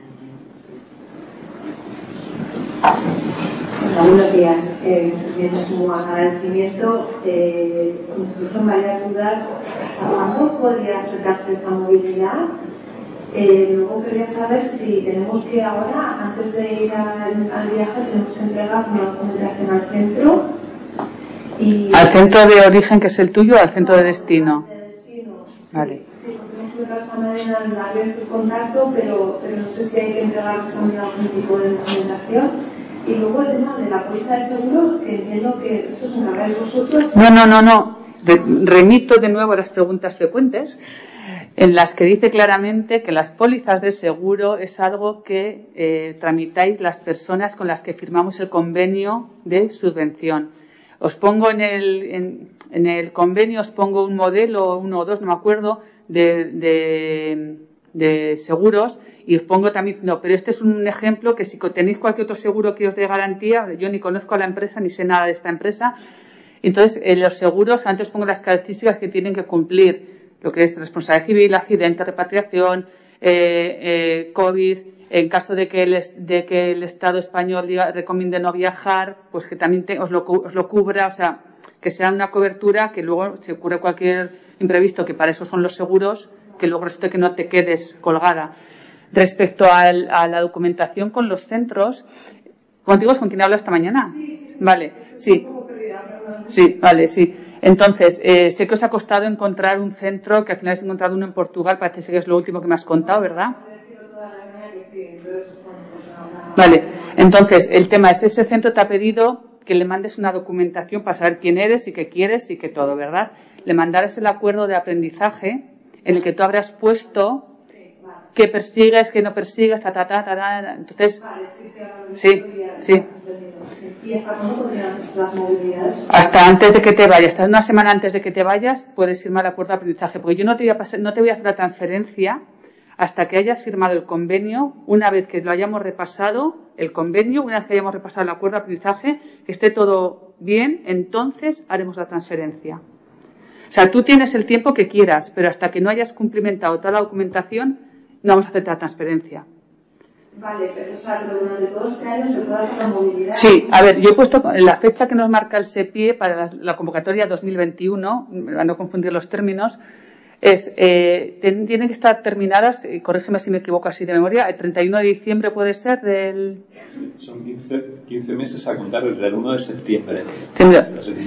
Speaker 7: Hola, buenos días. Mientras un agradecimiento, me surgen varias dudas. ¿Hasta cuándo podría aplicarse esa movilidad? Luego quería saber si tenemos que ahora, antes de ir al viaje, tenemos que entregar una documentación al centro.
Speaker 1: ¿Al centro de origen, que es el tuyo, o al centro de destino?
Speaker 7: De destino, sí.
Speaker 1: Vale.
Speaker 7: Sí, porque hemos tenido a Madena en la área de contacto, pero no sé si hay que entregar también algún tipo de documentación. Y luego el tema de la póliza de seguros, que entiendo que eso es una vez vosotros.
Speaker 1: No. Remito de nuevo a las preguntas frecuentes, en las que dice claramente que las pólizas de seguro es algo que tramitáis las personas con las que firmamos el convenio de subvención. Os pongo en el convenio, os pongo un modelo, uno o dos, no me acuerdo, de seguros, y os pongo también, no, pero este es un ejemplo que si tenéis cualquier otro seguro que os dé garantía, yo ni conozco a la empresa ni sé nada de esta empresa, entonces los seguros, antes pongo las características que tienen que cumplir, lo que es responsabilidad civil, accidente, repatriación, COVID, en caso de que el Estado español recomiende no viajar, pues que también os lo cubra, o sea, que sea una cobertura que luego se ocurre cualquier imprevisto, que para eso son los seguros, que luego resulta que no te quedes colgada. Respecto a la documentación con los centros, contigo es con quien hablo esta mañana.
Speaker 5: Sí.
Speaker 1: Vale, sí. Sí, vale, sí. Entonces, sé que os ha costado encontrar un centro, que al final has encontrado uno en Portugal, parece que es lo último que me has contado, ¿verdad? Vale, entonces, el tema es, ese centro te ha pedido que le mandes una documentación para saber quién eres y qué quieres y qué todo, ¿verdad? Le mandarás el acuerdo de aprendizaje en el que tú habrás puesto qué persigues, qué no persigues, entonces...
Speaker 7: Vale,
Speaker 1: sí.
Speaker 7: ¿Y hasta cuándo podrían hacerse las movilidades?
Speaker 1: Hasta antes de que te vayas, hasta una semana antes de que te vayas, puedes firmar el acuerdo de aprendizaje, porque yo no te voy a hacer la transferencia hasta que hayas firmado el convenio, una vez que lo hayamos repasado, el convenio, una vez que hayamos repasado el acuerdo de aprendizaje, que esté todo bien, entonces haremos la transferencia. O sea, tú tienes el tiempo que quieras, pero hasta que no hayas cumplimentado toda la documentación, no vamos a hacer la transferencia.
Speaker 7: Vale, pero durante todo este año se puede hacer la movilidad.
Speaker 1: Sí, a ver, yo he puesto la fecha que nos marca el SEPIE para la convocatoria 2021, para no confundir los términos, tienen que estar terminadas, corrígeme si me equivoco así de memoria, el 31 de diciembre puede ser del...
Speaker 2: Son 15 meses a contar desde el 1 de septiembre.
Speaker 1: Creo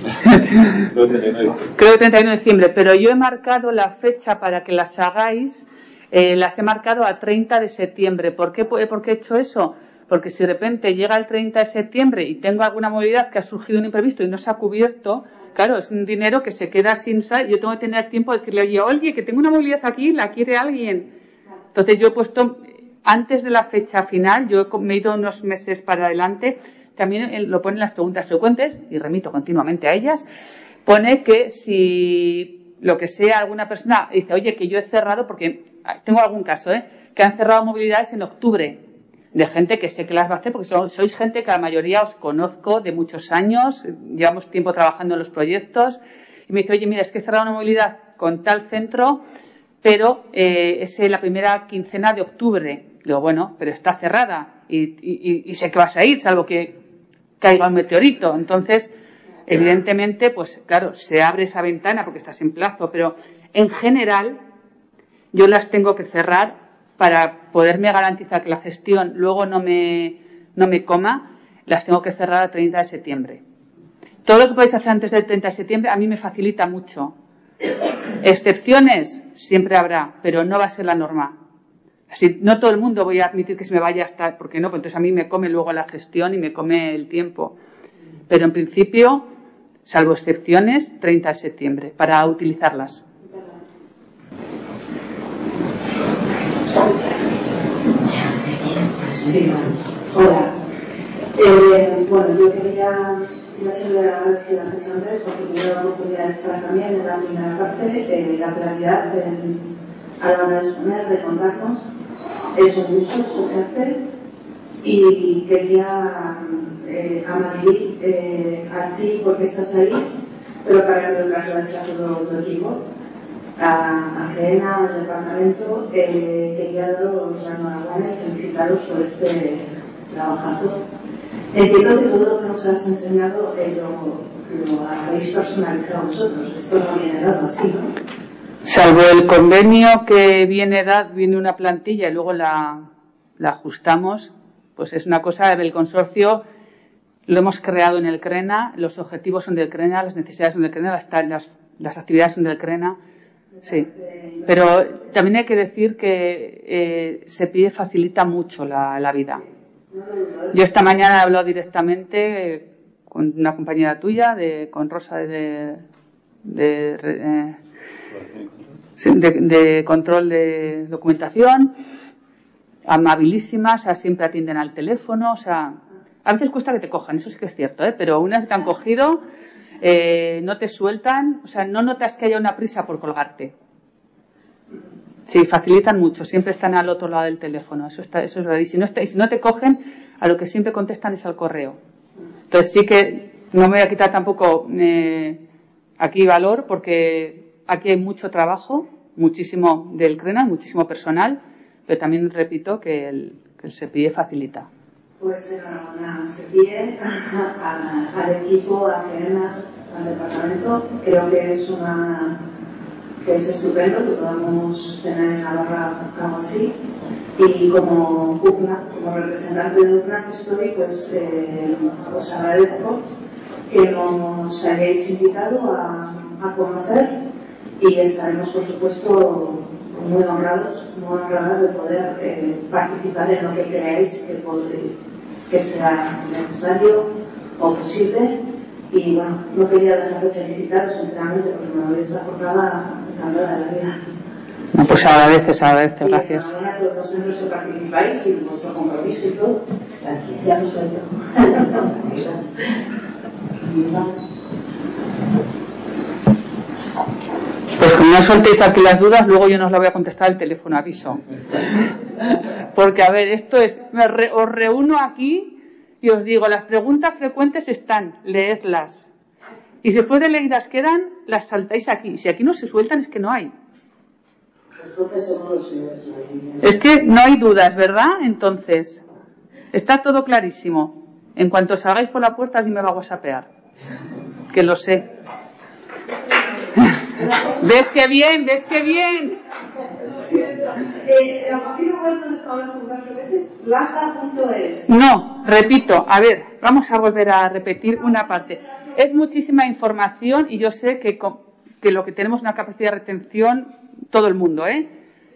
Speaker 1: que 31 de diciembre, pero yo he marcado la fecha para que las hagáis. Las he marcado a 30 de septiembre. ¿Por qué he hecho eso? Porque si de repente llega el 30 de septiembre y tengo alguna movilidad que ha surgido un imprevisto y no se ha cubierto, claro, es un dinero que se queda sin salir. Yo tengo que tener tiempo de decirle, oye, que tengo una movilidad aquí, ¿la quiere alguien? Entonces yo he puesto, antes de la fecha final, yo me he ido unos meses para adelante, también lo ponen las preguntas frecuentes, y remito continuamente a ellas, pone que si lo que sea, alguna persona dice, oye, que yo he cerrado, porque tengo algún caso, que han cerrado movilidades en octubre, de gente que sé que las va a hacer, porque sois gente que la mayoría os conozco de muchos años, llevamos tiempo trabajando en los proyectos, y me dice, oye, mira, es que he cerrado una movilidad con tal centro, pero es la primera quincena de octubre. Digo, bueno, pero está cerrada, y sé que vas a ir, salvo que caiga un meteorito. Entonces, evidentemente, pues claro, se abre esa ventana porque estás en plazo, pero en general yo las tengo que cerrar para poderme garantizar que la gestión luego no me coma, las tengo que cerrar a 30 de septiembre. Todo lo que podéis hacer antes del 30 de septiembre a mí me facilita mucho. Excepciones siempre habrá, pero no va a ser la norma. Así, no todo el mundo voy a admitir que se me vaya hasta, porque no, pues entonces a mí me come luego la gestión y me come el tiempo. Pero en principio, salvo excepciones, 30 de septiembre, para utilizarlas.
Speaker 7: Sí, hola. Bueno, yo quería hacerle agradecida a Andrés porque me dio la oportunidad de estar también en la primera parte, la claridad a la hora de exponer, de contarnos. Es un gusto escucharte y quería a Marily, a ti porque estás ahí, pero para que lo trasladas a todo tu equipo, a Gena, al departamento, quería daros la enhorabuena y felicitaros por este trabajazo. Entiendo que todo lo que nos has enseñado lo habéis personalizado vosotros. Esto no viene dado así, ¿no?
Speaker 1: Salvo el convenio que viene una plantilla y luego la ajustamos, pues es una cosa del consorcio. Lo hemos creado en el CRENA, los objetivos son del CRENA, las necesidades son del CRENA, las actividades son del CRENA. Sí, pero también hay que decir que SEPIE facilita mucho la vida. Yo esta mañana he hablado directamente con una compañera tuya, con Rosa de control de documentación, amabilísimas, o sea, siempre atienden al teléfono, o sea, a veces cuesta que te cojan, eso sí que es cierto, pero una vez que te han cogido, no te sueltan, o sea, no notas que haya una prisa por colgarte. Sí, facilitan mucho, siempre están al otro lado del teléfono, eso es verdad. Y si no te cogen, a lo que siempre contestan es al correo. Entonces sí que no me voy a quitar tampoco aquí valor, porque aquí hay mucho trabajo, muchísimo del CRENA, muchísimo personal, pero también repito que el SEPIE facilita.
Speaker 7: Pues enhorabuena a SEPIE, al equipo, a Gena, al departamento. Creo que es estupendo que podamos tener en Navarra algo así. Y como representante de UCNA que estoy, pues os agradezco que nos hayáis invitado a conocer y estaremos, por supuesto, muy honradas de poder participar en lo que creáis que sea necesario o posible. Y bueno, no quería dejar de felicitaros enteramente porque me habéis acordado encantada de la vida.
Speaker 1: No, pues agradece, gracias.
Speaker 7: Enhorabuena a todos los centros que participáis y vuestro compromiso y todo. Gracias. Ya nos cuento.
Speaker 1: Pues como no soltéis aquí las dudas, luego yo no os la voy a contestar al teléfono, aviso. Porque, a ver, esto es, os reúno aquí y os digo, las preguntas frecuentes están, leedlas. Y si después de leídas quedan, las saltáis aquí. Si aquí no se sueltan, es que no hay. Es que no hay dudas, ¿verdad? Entonces, está todo clarísimo. En cuanto salgáis por la puerta, alguien me va a whatsappear. Que lo sé. ¿Ves qué bien? ¿Ves qué bien?
Speaker 7: ¿La página web donde estaban las preguntas frecuentes? Lasa.es.
Speaker 1: No, repito, a ver, vamos a volver a repetir una parte. Es muchísima información y yo sé que lo que tenemos una capacidad de retención todo el mundo, ¿eh?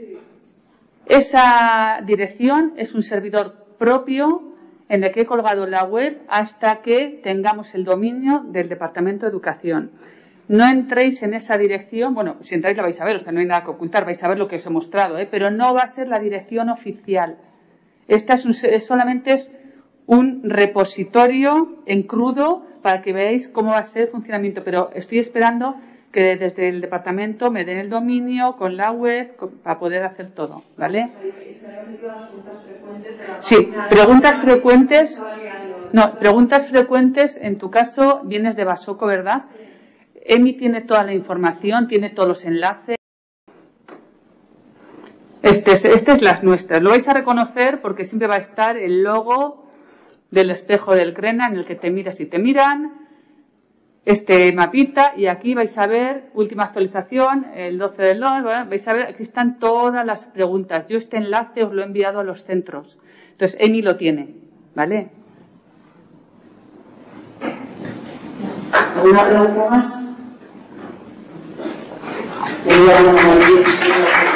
Speaker 1: Esa dirección es un servidor propio en el que he colgado la web hasta que tengamos el dominio del Departamento de Educación. No entréis en esa dirección, bueno, si entráis la vais a ver, o sea, no hay nada que ocultar, vais a ver lo que os he mostrado, pero no va a ser la dirección oficial. Esta solamente es un repositorio en crudo para que veáis cómo va a ser el funcionamiento, pero estoy esperando que desde el departamento me den el dominio con la web para poder hacer todo, ¿vale? Sí, preguntas frecuentes. No, preguntas frecuentes, en tu caso vienes de Basoco, ¿verdad? Emi tiene toda la información, tiene todos los enlaces. Este es las nuestras. Lo vais a reconocer porque siempre va a estar el logo del espejo del Crena en el que te miras y te miran. Este mapita, y aquí vais a ver última actualización, el 12 del 2, ¿vale? Vais a ver, aquí están todas las preguntas. Yo este enlace os lo he enviado a los centros. Entonces, Emi lo tiene, ¿vale?
Speaker 3: ¿Alguna pregunta más?